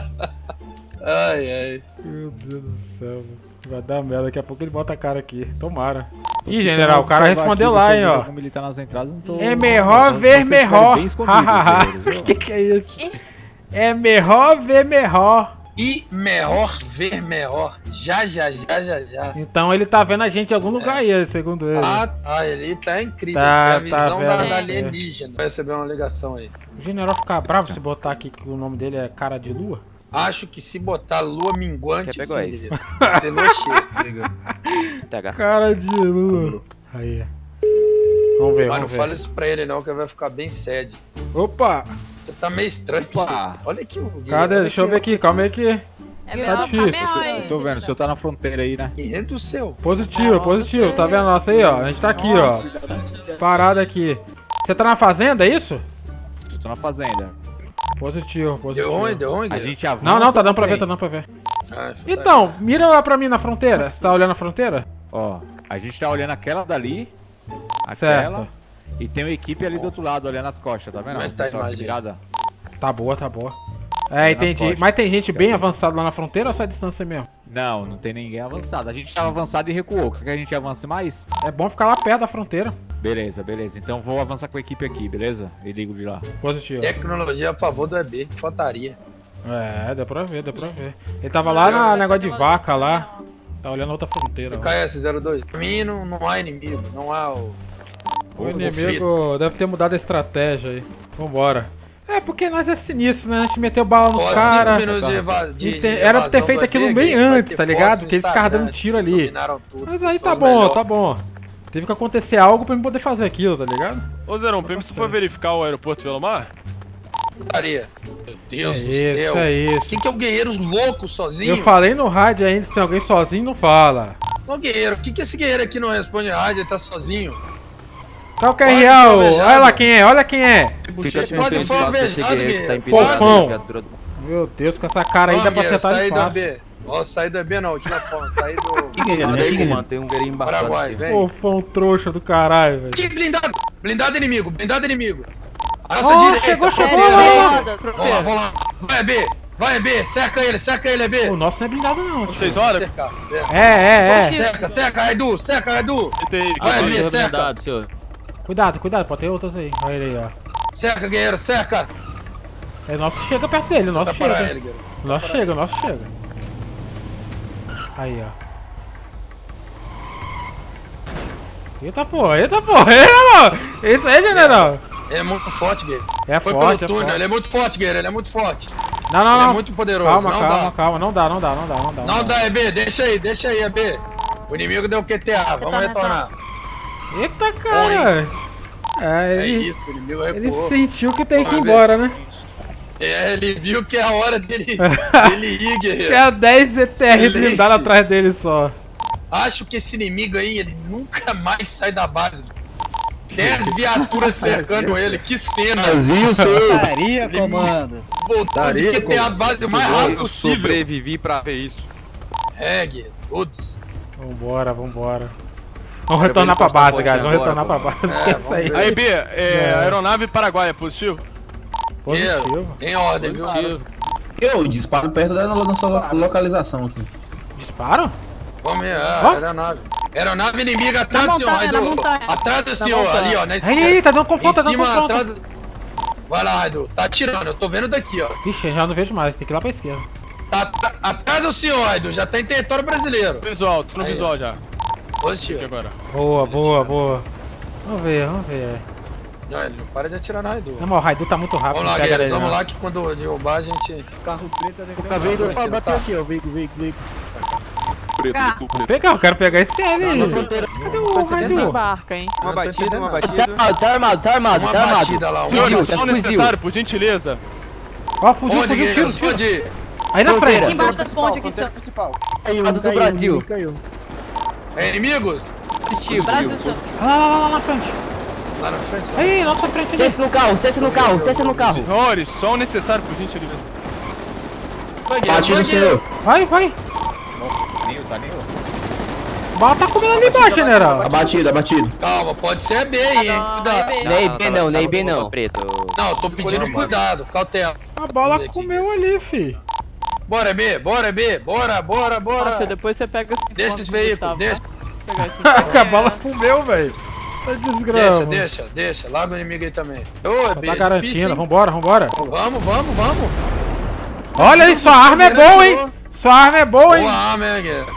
Ai, ai. Meu Deus do céu. Vai dar merda, daqui a pouco ele bota a cara aqui. Tomara. Ih, general, o cara respondeu lá, hein, ó. Militar nas entradas, não tô... É melhor Só- ver só se vocês melhor. ficarem bem escondidos, Hahaha. guerreiros, ó. Que que é isso? É melhor ver melhor. E melhor ver melhor. Já, já, já, já, já. Então ele tá vendo a gente em algum lugar aí, segundo ele. Ah, tá, ele tá incrível. Tá, é a tá visão vendo, da, é. da alienígena. Vai receber uma ligação aí. O general fica bravo se botar aqui que o nome dele é cara de lua? Acho que se botar lua minguante, Quer pegar sim, esse? vai ser lua cheia. Cara de lua. Aí. Vamos ver, Mas não vamos ver. fala isso pra ele não, que ele vai ficar bem sede. Opa! Você tá meio estranho. Olha aqui o guerreiro. Cadê? Deixa eu ver aqui, calma aí que tá difícil. Eu tô vendo, o senhor tá na fronteira aí, né? Guerreiro do céu. Positivo, positivo. Tá vendo a nossa aí, ó? A gente tá aqui, ó. Parado aqui. Você tá na fazenda, é isso? Eu tô na fazenda. Positivo, positivo. Deu onde? Deu onde? A gente avança. Não, não, tá dando pra também. ver, tá dando pra ver. Ah, Então, mira lá pra mim na fronteira. Você tá olhando a fronteira? Ó, a gente tá olhando aquela dali. Aquela. Certo. E tem uma equipe ali do outro lado, olhando as costas, tá vendo? Como é que tá a Pessoal de imagem? mirada. Tá boa, tá boa. É, entendi. costas. Mas tem gente bem avançada lá na fronteira ou só a distância mesmo? Não, não tem ninguém avançado. A gente tava avançado e recuou. Quer que a gente avance mais? É bom ficar lá perto da fronteira. Beleza, beleza. Então vou avançar com a equipe aqui, beleza? E ligo de lá. Positivo. Tecnologia a favor do E B. Faltaria. É, deu pra ver, deu pra ver. Ele tava lá no negócio de vaca lá. Tá olhando outra fronteira. K S zero dois. Pra mim não, não há inimigo. Não há o... O inimigo deve ter mudado a estratégia aí. Vambora. É, porque nós é sinistro, né? A gente meteu bala nos caras. Era pra ter feito aquilo bem antes, tá ligado? Porque eles ficavam dando tiro ali. Mas aí tá bom, tá bom. Teve que acontecer algo pra eu poder fazer aquilo, tá ligado? Ô Zerão, permite pra verificar o aeroporto pelo mar? Meu Deus É do isso, céu. é isso. Quem que é o guerreiro louco sozinho? Eu falei no rádio ainda, se tem alguém sozinho, não fala. Ô guerreiro, o que que esse guerreiro aqui não responde rádio? Ele tá sozinho. Qual que é real? Olha lá quem é, olha quem é. Pode for alvejado, guerreiro. Fofão. Meu Deus, com essa cara aí dá pra acertar de Sai do fácil. A B. Ó, sair do E B não, tira fome. Sair do... Que guerreiro, né? Que mano, tem um guerreiro embaixado. Paraguai, vem. Fofão trouxa do caralho, velho. Que blindado! Blindado inimigo, blindado inimigo. A nossa Oh, direita. chegou, chegou, fronteira. lá, lá. Vamos lá, vamos lá. Vai, E B. Vai, E B. Cerca ele, cerca ele, E B. O nosso não é blindado não. Vocês olham? Cercar. É, é, é. Cerca, cerca, Edu, cerca, Edu. Vai, E B, cerca. Cuidado, cuidado, pode ter outras aí. Olha ele aí, ó. Cerca, guerreiro, cerca. É, o nosso chega perto dele, o nosso Tá para chega. ele, guerreiro. O nosso chega, o nosso chega. Aí, ó. Eita porra, eita porra, eita porra. Isso aí, general. Ele é muito forte, guerreiro. É Foi forte, pelo é túnel, forte. ele é muito forte, guerreiro, ele é muito forte. Não, não, ele não. é muito poderoso, Calma, não calma, dá. calma. Não dá, não dá, não dá, não dá. Não dá, E B, deixa aí, deixa aí, E B. O inimigo deu Q T A, vamos retornar. Eita, cara. É, É ele, isso, o inimigo ele recuou. sentiu que tem que ir Vamos ver. embora, né? É, ele viu que é a hora dele, dele ir, guerreiro. Tinha dez Z T R Excelente. blindados atrás dele só. Acho que esse inimigo aí, ele nunca mais sai da base. Dez viaturas cercando ele, que cena! Brasil, senhor. Daria, Ele comando. Voltou de que tem a base o mais rápido Eu possível. sobrevivi pra ver isso. É, guerreiro, todos. Vambora, vambora. Vamos retornar pra base, guys. Vamos retornar pra base. É, Esquece aí. Aí, B, é, É. aeronave Paraguaia, positivo? Positivo. Em ordem, viu? Eu disparo perto da nossa localização aqui. Disparam? Vamos ver, Ó. ah, aeronave. Aeronave inimiga atrás Na do senhor, montanha, na Raidu. montanha. Atrás do Na senhor, montanha. ali, ó, na esquerda. Aí, tá dando confronto, tá Em dando cima, confronto. atrás do... Vai lá, Raidu. Tá atirando, eu tô vendo daqui, ó. Vixe, já não vejo mais. Tem que ir lá pra esquerda. Tá, tá atrás do senhor, Raidu. Já tá em território brasileiro. Visual, tô no Aí, visual ó. já. Positivo. Aqui agora. Boa, boa, boa. Vamos ver, vamos ver. Não, ele não para de atirar no Raidu. Na moral, o Raidu tá muito rápido. Vamos lá, não pega guerreiros, ele, vamos não. lá que quando derrubar a gente... Carro preto é Tá vendo? Tá. Ó, bateu aqui, ó. Veículo, veículo, veículo. Preto, veículo Vou preto. pegar, eu quero pegar esse L aí. Na fronteira. Cadê o Raidu? Barca, hein? Uma batida, uma Tá armado, tá armado, tá armado, Uma tá armado. batida lá, uma Fuzil, Senhores, tá só o fuzil. necessário, por gentileza. Ó, fuzil, Onde, fuzil, tiro, guerreiros? tiro. Onde? Aí na frente. Aqui embaixo das pontes aqui, Fronteira só. principal. Caiu, Lado do caiu, Brasil. inimigo caiu. É inimigos? Positivo. Brasil. Ah, lá, lá, lá na frente. Lá na frente. lá. Aí, nossa frente ali. Cesse no carro, cesse no carro, cesse no carro. Senhores, só o necessário, por gentileza. Vai, guerreiro, Bate vai, no guerreiro. senhor. Vai, vai. Nem tá nem O bala tá comendo ali embaixo, general. Abatido, abatido. Calma, pode ser B aí, hein? não, Cuidado. é B. Nem B não, nem B não. Não, eu tô pedindo cuidado, cautela. A bala comeu ali, fi. Bora, B, bora, B, bora, bora, bora. Nossa, depois você pega esse Deixa ponto esse que veículo, tava. deixa, Pegar esse A bala comeu, velho. Tá desgrama. deixa, deixa, deixa. Larga o inimigo aí também. Ô, B, Tá difícil, garantindo, hein? vambora, vambora. Vamos, vamos, vamos. Olha aí, sua arma é boa, hein? Sua arma é boa, hein? Boa arma, hein, guerreiro.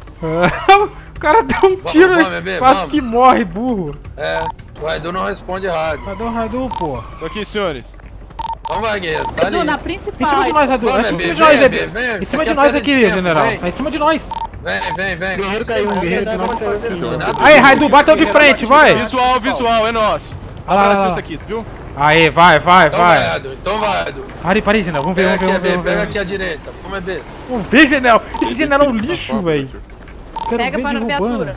O cara deu um tiro vamos, aí, bebê, quase vamos. que morre, burro. É, o Raidu não responde rádio. Cadê o Raidu, pô? Tô aqui, senhores. Vamos lá, guerreiro, tá ali. Não, na Em principal. cima de nós, Raidu. Vamos, Aqui em bebê, cima de nós, vem, bebê. bebê, vem. Em cima Aqui de é nós perda aqui, de tempo, general. vem. Tá em cima de nós. Vem, vem, vem. Guerreiro caiu, um guerreiro que nós caiu aqui. Nada. Aí, Raidu, bateu de frente, vai. Visual, visual, é nosso. Olha lá, Brasil olha isso lá. aqui, viu? Aê, vai, vai, Então vai. vai, Edu, então vai, Edu. Parei, parei, Genel. Vamos ver, Pega vamos ver, aqui, vamos ver. pega Vamos aqui ver, a direita. Vamos ver. vamos ver, Genel. Esse Genel é um lixo, velho. Quero Pega ver para a derrubando. viatura.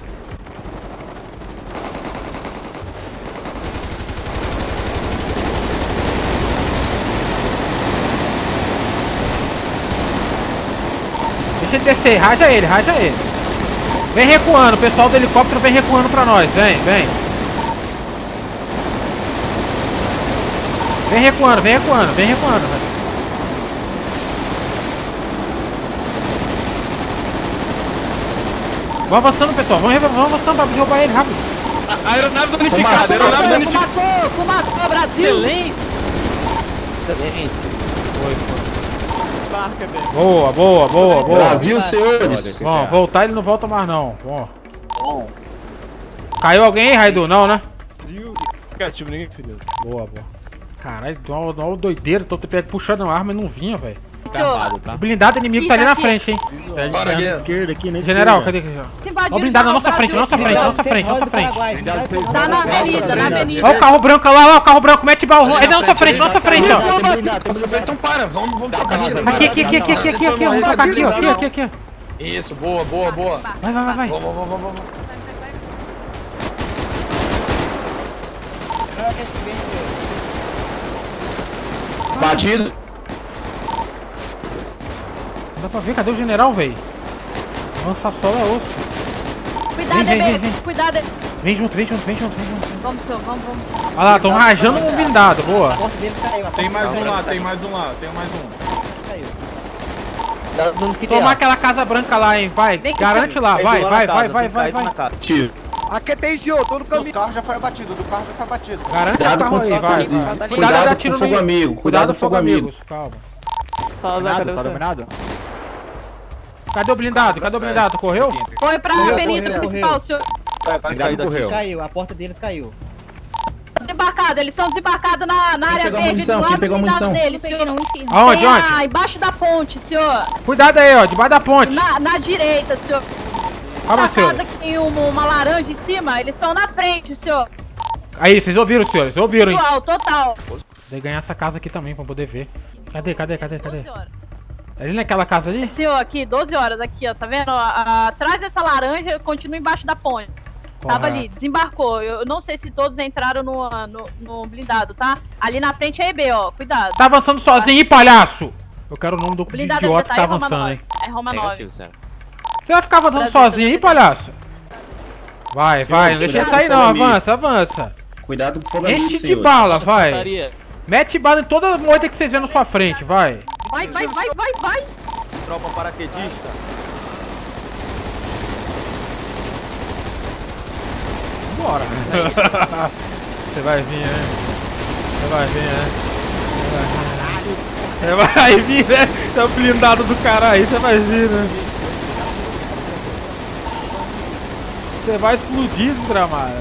Deixa ele descer, raja ele, raja ele. Vem recuando, o pessoal do helicóptero vem recuando pra nós. Vem, vem. Vem recuando, vem recuando, vem recuando. Vamos avançando, pessoal. Vamos, vamos avançando pra derrubar ele rápido. A aeronave danificada, aeronave danificada. Fumaçou, fumaçou, Brasil. Excelente. Excelente. Barca, velho. Boa, boa, boa, boa. Brasil, senhores. Bom, voltar ele não volta mais não. Bom. Caiu alguém aí, Raidu? Não, né? Negativo, ninguém ferido. Boa, boa. Caralho, dá uma, dá uma doideira. Tô puxando a arma e não vinha, velho. O blindado inimigo tá ali na frente, hein? Tá na esquerda aqui, na General, esquerda. cadê? Se Ó invadir o blindado na o nossa frente, na nossa Brasil. frente, na nossa frente, na nossa frente. Tá na avenida, na avenida. Ó o carro branco lá, lá o carro branco, mete bala. É na nossa frente, na nossa frente, ó. Então para, vamos, vamos trocar tiro. Aqui, aqui, aqui, aqui, aqui, aqui, aqui, vamos trocar aqui, ó. Aqui, aqui, aqui. Isso, boa, boa, boa. Vai, vai, vai, vai. Vamos, vamos, vamos, vamos. Batido. Não dá pra ver, cadê o general, velho? Avançar solo é osso. Cuidado, Vem, vem, Ebe. vem. Cuidado, Ebe. Vem junto, vem junto, vem junto, vem junto. Vamos, senhor, vamos, vamos. Olha lá, tão rajando um blindado, boa. Tem mais um lá, tem mais um lá, tem mais um. Tomar aquela casa branca lá, hein, vai. Garante lá, vai, vai, vai, vai, vai, vai. Tiro. Aqui tem, senhor, tô no caminho. Do carro já foi abatido, do carro já foi abatido. Garante o carro aí, vai, vai. Cuidado da com o fogo amigo, cuidado com o fogo amigo. Calma. Dominado, tá dominado? Cadê o blindado? Cadê o blindado? Correu? Foi pra avenida principal, senhor. Blindado correu. Caiu, a porta deles caiu. Desembarcado, eles são desembarcados na, na área pegou a verde, munição? do Quem lado pegou a do blindado munição? deles, senhor. Não, enfim. Aonde, Tem onde? a- embaixo da ponte, senhor. Cuidado aí, ó, debaixo da ponte. Na, na direita, senhor. Calma, Na senhor. casa que tem uma, uma laranja em cima, eles estão na frente, senhor. Aí, vocês ouviram, senhores? Ouviram, hein? Total, total. Tem que ganhar essa casa aqui também pra poder ver. Cadê, cadê, cadê, cadê? doze horas. É ali naquela casa ali? Senhor, aqui, doze horas, aqui, ó, tá vendo? A- a- Atrás dessa laranja, continua embaixo da ponte. Tava ali, desembarcou. Eu não sei se todos entraram no, no, no blindado, tá? Ali na frente é E B, ó, cuidado. Tá avançando sozinho, hein, palhaço? Eu quero o nome do Blindado idiota ainda que tá é Roma avançando, nove. hein? É Roma nove. Você vai ficar avançando sozinho aí, palhaço? Vai, vai, não deixa ele sair não, avança, avança. Cuidado com o fogo amigo, Enche de senhores. bala, vai. Mete bala em toda moita que vocês vêem na sua frente, vai. Vai, vai, vai, vai, vai. Tropa paraquedista. Bora. Você vai vir, né? Você vai vir, né? Você vai vir, né? Tá o blindado do caralho, você vai vir, né? Você vai explodir, desgramado.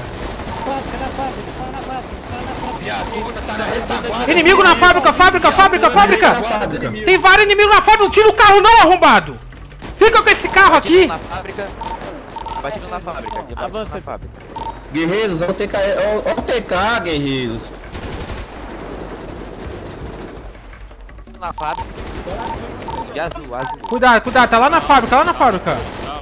Inimigo na fábrica, fábrica, fábrica, fábrica! Tem vários inimigos na fábrica, não tira o carro não, arrombado! Fica com esse carro aqui! Na fábrica. Batido na fábrica. Avança na fábrica. Guerreiros, olha o T K, olha o T K, guerreiros. Na fábrica. De azul, azul. Cuidado, cuidado, tá lá na fábrica, lá na fábrica.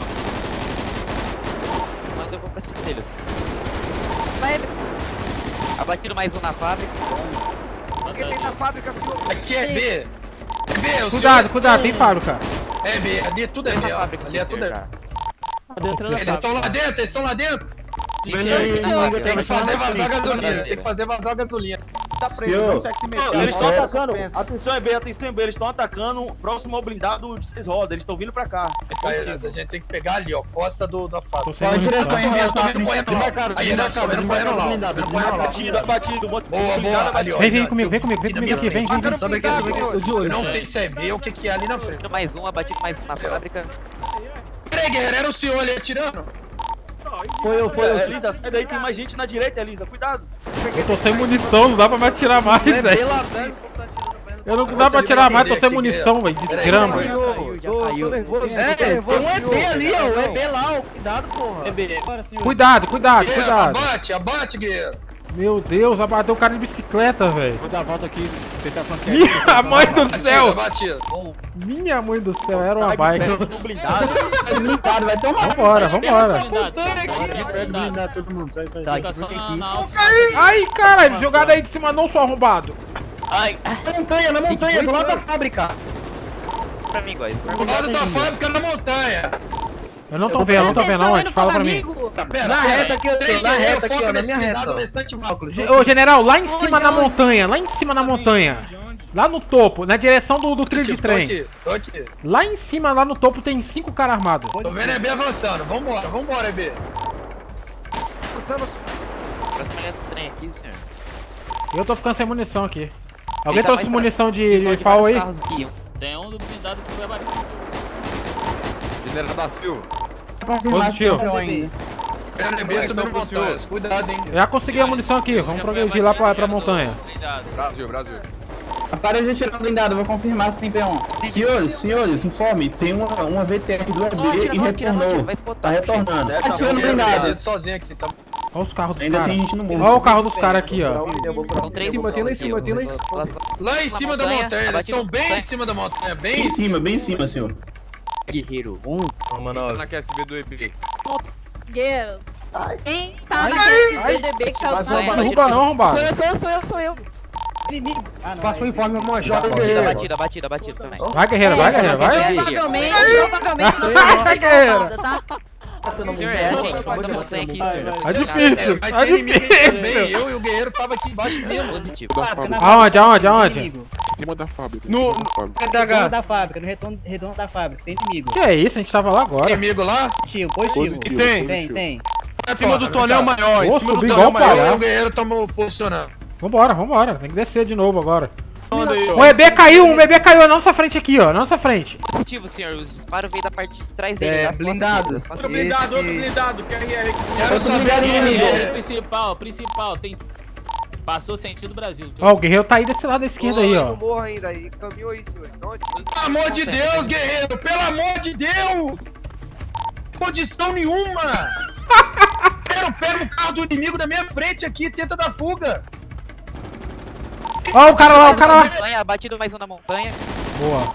Mas eu vou pra cima deles. Vai. Abatido mais um na fábrica. O que tem na fábrica, senhor? Aqui é B. É B, o Cuidado, cuidado, tem fábrica. É B, ali é tudo é B, ó. Ali é tudo é B. Eles estão lá dentro, eles estão lá dentro. Tem que fazer vazar gasolina, tem que fazer vazar gasolina. Tá preso, não consegue se meter. Eles estão atacando. Atenção, é B, atenção, é B. Eles estão atacando próximo ao blindado de seis rodas. Eles estão vindo pra cá. A gente tem que pegar ali, ó, costa do, da fábrica. Qual a direção em relação à Desmarcaram, desmarcaram, desmarcaram o blindado. Abatido, abatido. Boa, boa, ali, ó. Vem, vem comigo, vem comigo, vem comigo aqui, vem, vem, vem. Eu não sei se é B ou o que que é ali na frente. Mais um, abatido mais um na fábrica. Peraí, guerreiro, era o senhor ali atirando? Foi eu, foi eu. Elisa, sai daí, tem mais gente na direita, Elisa, cuidado. Eu tô sem munição, não dá pra me atirar mais, velho. Eu não dá pra atirar mais, tô sem munição, velho. Desgrama. Tô nervoso, É, tem um E B ali, ó. O E B lá, ó. Cuidado, porra. E B. Cuidado, cuidado, Guerreiro, cuidado. abate, abate, guerreiro. Meu Deus, abateu o cara de bicicleta, velho. Vou dar a volta aqui, tentar flanquear. Minha mãe do céu! Batida, Minha mãe do céu, era uma bike. Blindado, blindado, vai tomar. Vambora, vambora. Blindado, todo mundo, sai, sai, sai. Ai, caralho, jogada aí de cima não, sou arrombado. Ai, Na montanha, na montanha, do lado da fábrica. pra mim, guys. Do lado da fábrica na montanha. Eu não tô vendo, não tô vendo aonde, fala pra mim. Na reta aqui, ó, na reta aqui, ó, na minha reta. Ô, general, lá em cima na montanha, lá em cima na montanha. Lá no topo, na direção do, do trilho de trem. Tô aqui, tô aqui. Lá em cima, lá no topo, tem cinco caras armados. Tô vendo E B avançando. Vambora, vambora, E B. Próxima linha do trem aqui, senhor. Eu tô ficando sem munição aqui. Alguém Ele tá trouxe mais munição pra- de, de FAL aí? Tem um do blindado que foi abatido. General da Silva. Positivo. E B subindo montanhas. Cuidado, hein. Já consegui a munição aqui, vamos progredir lá pra, pra montanha. Brasil, Brasil. Para de tirar o blindado, vou confirmar se tem P um. Senhores, senhores, informe, tem uma, uma V T R do E B e retornou. Tá retornando. Tá tirando blindado. Sozinho aqui, tá? Olha os carros dos Ainda caras. tem gente no morro. Olha o carro dos caras aqui, ó. São três. Em cima, tem lá em cima, tem lá em cima. Lá em cima da montanha, eles estão bem em cima da montanha, bem Bem em cima, bem em cima, senhor. Guerreiro um. Entra na Q S B do E B. Guerreiro. Quem tá Ai, naquele ai. B D B que tá Mas usando? não derruba não, arrombado. Sou eu, sou eu, sou eu, sou eu. Inimigo. Ah, não. Passou o informe, uma Batida, jota batida, guerreiro. batida, batida, batida também. Vai, guerreiro, vai, guerreiro, vai. Provavelmente, provavelmente não Vai, vai guerreiro. nada, tá? Senhor, é a gente, manda a montanha aqui, senhor. Tá difícil, Mas tá tem inimigo aí também. difícil. Eu e o guerreiro tava aqui embaixo mesmo. Positivo. Aonde, aonde, aonde? Inimigo. Em cima da fábrica. No. Redondo da fábrica, no retorno, redondo da fábrica. Tem inimigo. Que é isso, a gente tava lá agora. Inimigo lá? Positivo, positivo. Positivo, tem? Tem, tem. Em cima do tonel maior, em Ô, cima do subi tonel igual um Eu e maior. o guerreiro estamos posicionando. Vambora, vambora, tem que descer de novo agora. Manda aí, ó. O E B caiu, o E B caiu na nossa frente aqui, ó, na nossa frente. Positivo, senhor. Os disparos veio da parte de trás dele. É, das costas blindado. dele, das costas Outro dele. blindado, outro blindado. Q R R. Quero Outro saber blindado quem inimigo. é. É, principal, principal, tem. Passou sentido Brasil. Ó, o guerreiro tá aí desse lado da esquerda aí, ó. Morro ainda aí. Caminhou aí, senhor. Onde? Pelo amor de Deus, guerreiro! Pelo amor de Deus! Condição nenhuma! Guerreiro, pega o carro do inimigo da minha frente aqui, tenta dar fuga! Ó, o cara lá, o cara lá. Montanha, batido mais um na montanha. Boa.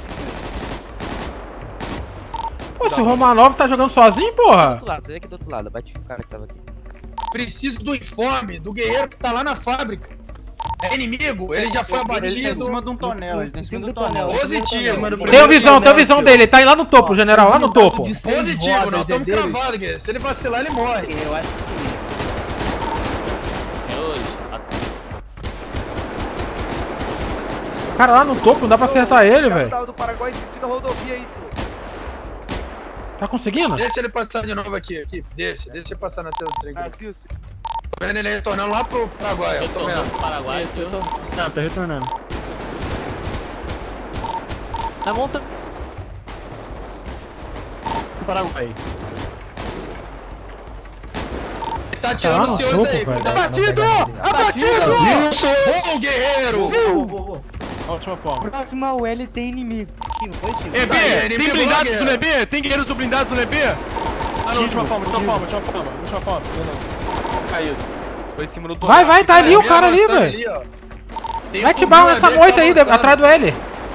Pô, se o Romanov tá jogando sozinho, porra. Do outro lado, você vê aqui do outro lado. Bate o cara que tava aqui. Preciso do informe do guerreiro que tá lá na fábrica. É inimigo, ele já foi Ele tá em abatido. cima de um tonel, ele tá em cima do tonel. Positivo. Tem visão, tem visão dele, ele tá aí lá no topo, general, lá no topo. Positivo, nós estamos cravados, guerreiro. Se ele vacilar, ele morre. Eu acho que Senhores, O cara lá no topo, não dá pra acertar ele, velho. Do Paraguai sentindo a rodovia aí, senhor. Tá conseguindo? Deixa ele passar de novo aqui, aqui. Deixa, deixa ele passar na tela do trem. Brasil, senhor. Tô vendo ele retornando lá pro Paraguai, ó. Tô retornou vendo. pro Paraguai, senhor. Não, tá retornando. Na montanha. Paraguai. Ele tá Tá atirando no os senhores topo, aí. velho. Cuidado. Abatido! Abatido! Bom, guerreiro! Última forma. próximo ao L tem inimigo. Positivo, E B, Aí, tem inimigo blindados lá, do E B? Tem guerreiros do blindado do E B? Ah, não, última forma, última forma, última forma, última forma. Caído. Foi em cima do tonel. Vai, vai, tá ali o cara ali, Avançando velho. ó. Tem Mete um bala fuzil nessa ali que moita tá aí, avançando. atrás do L.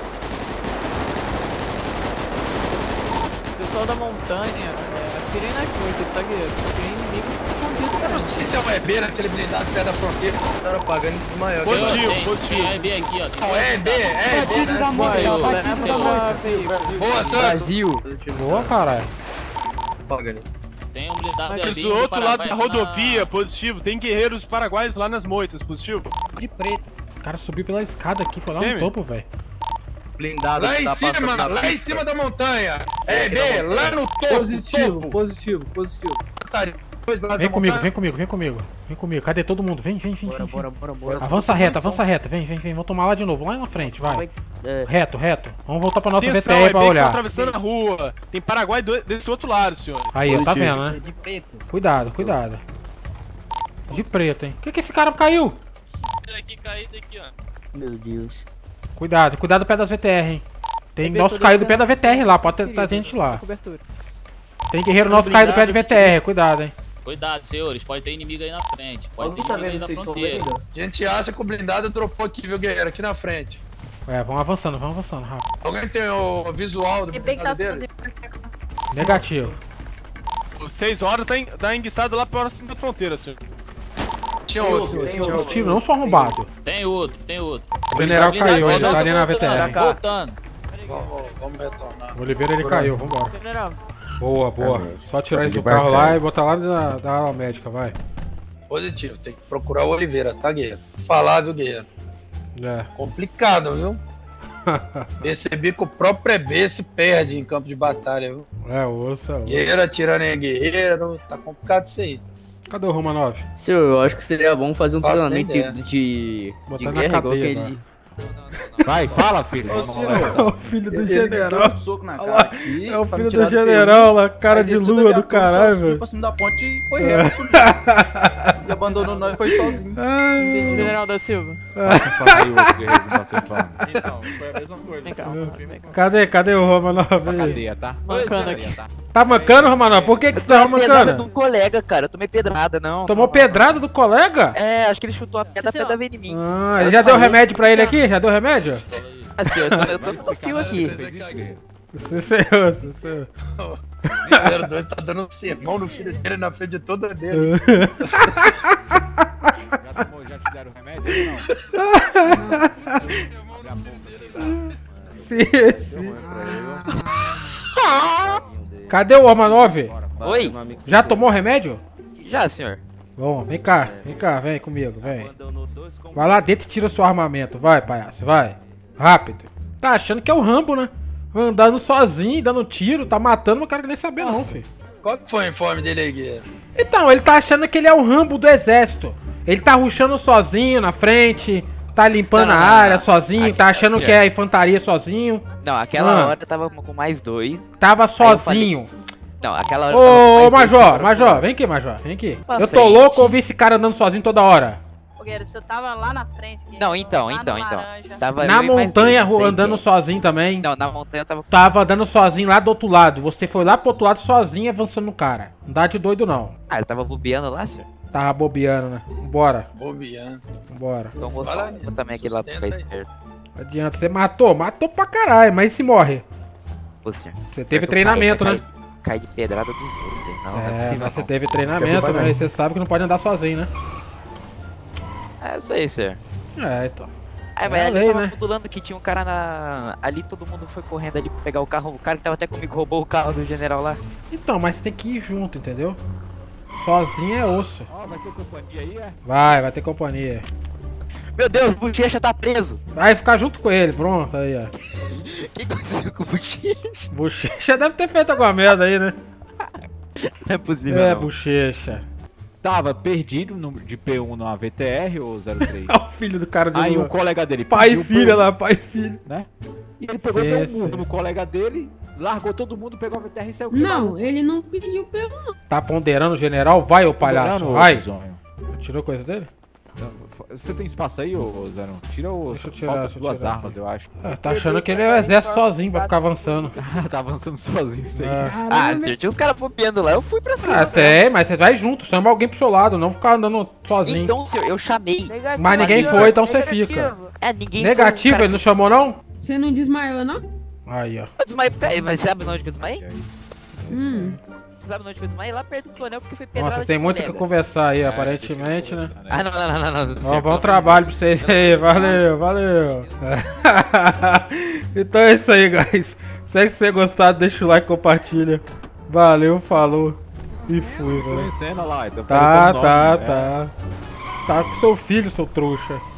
Pessoal da montanha, atirei nas coisas, tá guerreiro? Tem inimigo escondido, Eu não sei se é um E B naquele blindado perto da fronteira. Cara pagando de maior. Positivo, Tem, positivo. tem E B aqui, ó. Não, é E B, é E B. né? moita, batido da moita. Boa, Santos. Brasil. Boa, caralho. Pagando. Tem um blindado Mas ali do outro lado Paraguai da na- rodovia, positivo. Tem guerreiros paraguaios lá nas moitas, positivo. de preto. O cara subiu pela escada aqui, foi lá no Semi? topo, velho. Blindado. Lá em tá cima, passando na lá em pista. cima da montanha. É E B, lá no topo. Positivo, topo. positivo, positivo. Dois lados Vem da comigo, montanha. vem comigo, vem comigo. Vem comigo. Cadê todo mundo? Vem, vem, vem, Bora, vem. bora, vem. bora, bora. Avança reta, avança reta. Vem, vem, vem. Vamos tomar lá de novo, lá na frente, vai. É, Reto, reto. Vamos voltar pra nossa Atenção, V T R é pra bem que tá olhar. atravessando a rua. Tem Paraguai do- desse outro lado, senhor. Aí, ó, tá vendo, né? de preto. Cuidado, cuidado. De preto, hein? Por que que esse cara caiu? Aqui, caído aqui, ó. Meu Deus. Cuidado, cuidado pé das V T R, hein? Tem Tem nosso todo caído mundo pé da V T R lá, pode ter tá gente lá. Tem guerreiro nosso caído pé de V T R, cuidado, hein? Cuidado, senhores, pode ter inimigo aí na frente. Pode Alguém ter tá inimigo vendo aí na vocês fronteira. correndo? A gente acha que o blindado dropou aqui, viu, guerreiro? Aqui na frente. É, vamos avançando, vamos avançando, rápido. Alguém tem o visual do blindado deles? Negativo. seis horas tá, en, tá enguiçado lá pra cima da fronteira, senhor. Tinha outro, senhor. Tinha outro. Tiro, não sou arrombado. Tem outro, tem outro. O general caiu, ele tá ali na V T R. Voltando. Vamos, vamos retornar. O Oliveira ele caiu, vambora. General. Boa, boa. Só tirar ele do carro lá e botar lá da, da ala médica, vai. Positivo, tem que procurar o Oliveira, tá, guerreiro? Falar, viu, guerreiro? É. Complicado, viu? Percebi que o próprio E B se perde em campo de batalha, viu? É, osso, é osso. Guerreiro atirando em guerreiro, tá complicado isso aí. Cadê o Romanov? Senhor, eu acho que seria bom fazer um Faço treinamento ideia. de, de, Botar de na guerra igual cadeia, aquele... Vai, fala, filho. Ô, Ciro, É o filho do ele general. deu um soco na cara aqui, É o pra filho me tirar do do general P um. lá, cara Aí de desceu da lua minha do cruz, só caralho, subiu velho. pra cima da ponte e foi reto, subiu. E abandonou nós, foi sozinho. General da Silva. Fala aí, outro guerreiro que você fala. Então, foi a mesma coisa. Vem cá, vem cá. Cadê, cadê o Romanov? Pra cadeia, tá? Mancando aqui. Tá? Tá mancando, Romanov? Por que que você tá pedrada mancando? de um colega, cara. Eu tomei pedrada, não. Tomou pedrada do colega? É, acho que ele chutou a pedra, a pedra veio em mim. Ah, ele já deu remédio pra ele aqui? Já deu remédio? Assim, eu tô, eu tô no fio aqui. Sim, senhor, sim, senhor. O zero dois tá dando um sermão no filho dele na frente de toda dele. Já tomou, já te deram remédio ou não? Sim, sim. Cadê o Romanov? Oi? Já tomou remédio? Já, senhor. Bom, vem cá, vem cá, vem comigo, vem. Vai lá dentro e tira seu armamento, vai, palhaço, vai. Rápido. Tá achando que é o Rambo, né? Andando sozinho, dando tiro, tá matando, não quero nem saber não, filho. Qual que foi o informe dele aí, guerreiro? Então, ele tá achando que ele é o Rambo do exército. Ele tá rushando sozinho na frente, tá limpando Não, não, a não, área não. sozinho, Aqui, tá achando aqui, que ó. é a infantaria sozinho. Não, aquela Ah. hora eu tava com mais dois. Tava Aí eu falei- sozinho. Não, aquela hora eu tava com Ô, mais dois, Major, agora Major, eu- vem aqui, Major, vem aqui. Pra Eu tô frente. louco ou vi esse cara andando sozinho toda hora? Guerreiro, você tava lá na frente. Guerreiro. Não, então, Lá no então, então. laranja. Tava Na eu e mais montanha, dois, não sei andando quem. sozinho também. Não, na montanha eu tava com... Tava andando sozinho lá do outro lado. Você foi lá pro outro lado sozinho avançando no cara. Não dá de doido, não. Ah, ele tava bobeando lá, senhor? Tava bobeando, né? Vambora, Bobiano. vambora. Então vou Vai só lá, vou também aqui lá pra ficar sustenta aí. esperto. Não adianta, você matou? Matou pra caralho, mas e se morre? Ô, senhor. Você teve Eu treinamento, caí, né? Cai, cai de pedrada dos outros, velho. Não, não é É, possível, mas você não. teve treinamento, mas você sabe que não pode andar sozinho, né? É isso aí, senhor. É, então. Aí, É mas a ali lei, tava né? pulando que tinha um cara na... Ali todo mundo foi correndo ali pra pegar o carro. O cara que tava até comigo roubou o carro do general lá. Então, mas você tem que ir junto, entendeu? Sozinho é osso. Ó, vai ter companhia aí, é? Vai, vai ter companhia. Meu Deus, o Bochecha tá preso. Vai ficar junto com ele, pronto, aí, ó. O que aconteceu com o Bochecha? Bochecha deve ter feito alguma merda aí, né? Não é possível, É, não. bochecha. Tava perdido no, de P um numa V T R ou zero três? É o filho do cara de Aí lua. o colega dele Pai e pediu filha pro- lá, pai e filho. né? E ele pegou, Sim, deu um sim. murro no colega dele, largou todo mundo, pegou a V T R e saiu Não, queimado. ele não pediu pelo não. Tá ponderando o general? Vai, ô palhaço, Ponderando, vai. ô Zonho. Tirou coisa dele? Você tem espaço aí, ô Zero? Tira o. Deixa eu tirar, Falta deixa eu duas tirar armas, aqui. eu acho. Ah, tá achando que ele é o exército sozinho pra ficar avançando. Tá avançando sozinho isso aí. É. Ah, senhor, tinha os caras bobeando lá, eu fui pra cima. Ah, tem, mas você vai junto, chama alguém pro seu lado, não ficar andando sozinho. Então, senhor, eu chamei. Mas ninguém foi, então você fica. É, ninguém Negativo, foi. ele não chamou não? Você não desmaiou, não? Aí, ó. Eu desmaiei por causa... Mas sabe onde que eu desmaiei? Hum. Você sabe onde que eu desmaiei? Lá perto do tonel, porque foi pedrada Nossa, tem de muito o que colega. conversar aí, aparentemente, né? Ah, não, não, não, não, não. Ó, bom trabalho pra vocês aí, valeu, valeu. Então é isso aí, guys. Se você gostar, deixa o like, compartilha. Valeu, falou. E fui, velho. Conhecendo lá, então Tá, pelo teu tá, nome, né? tá. Tá com seu filho, seu trouxa.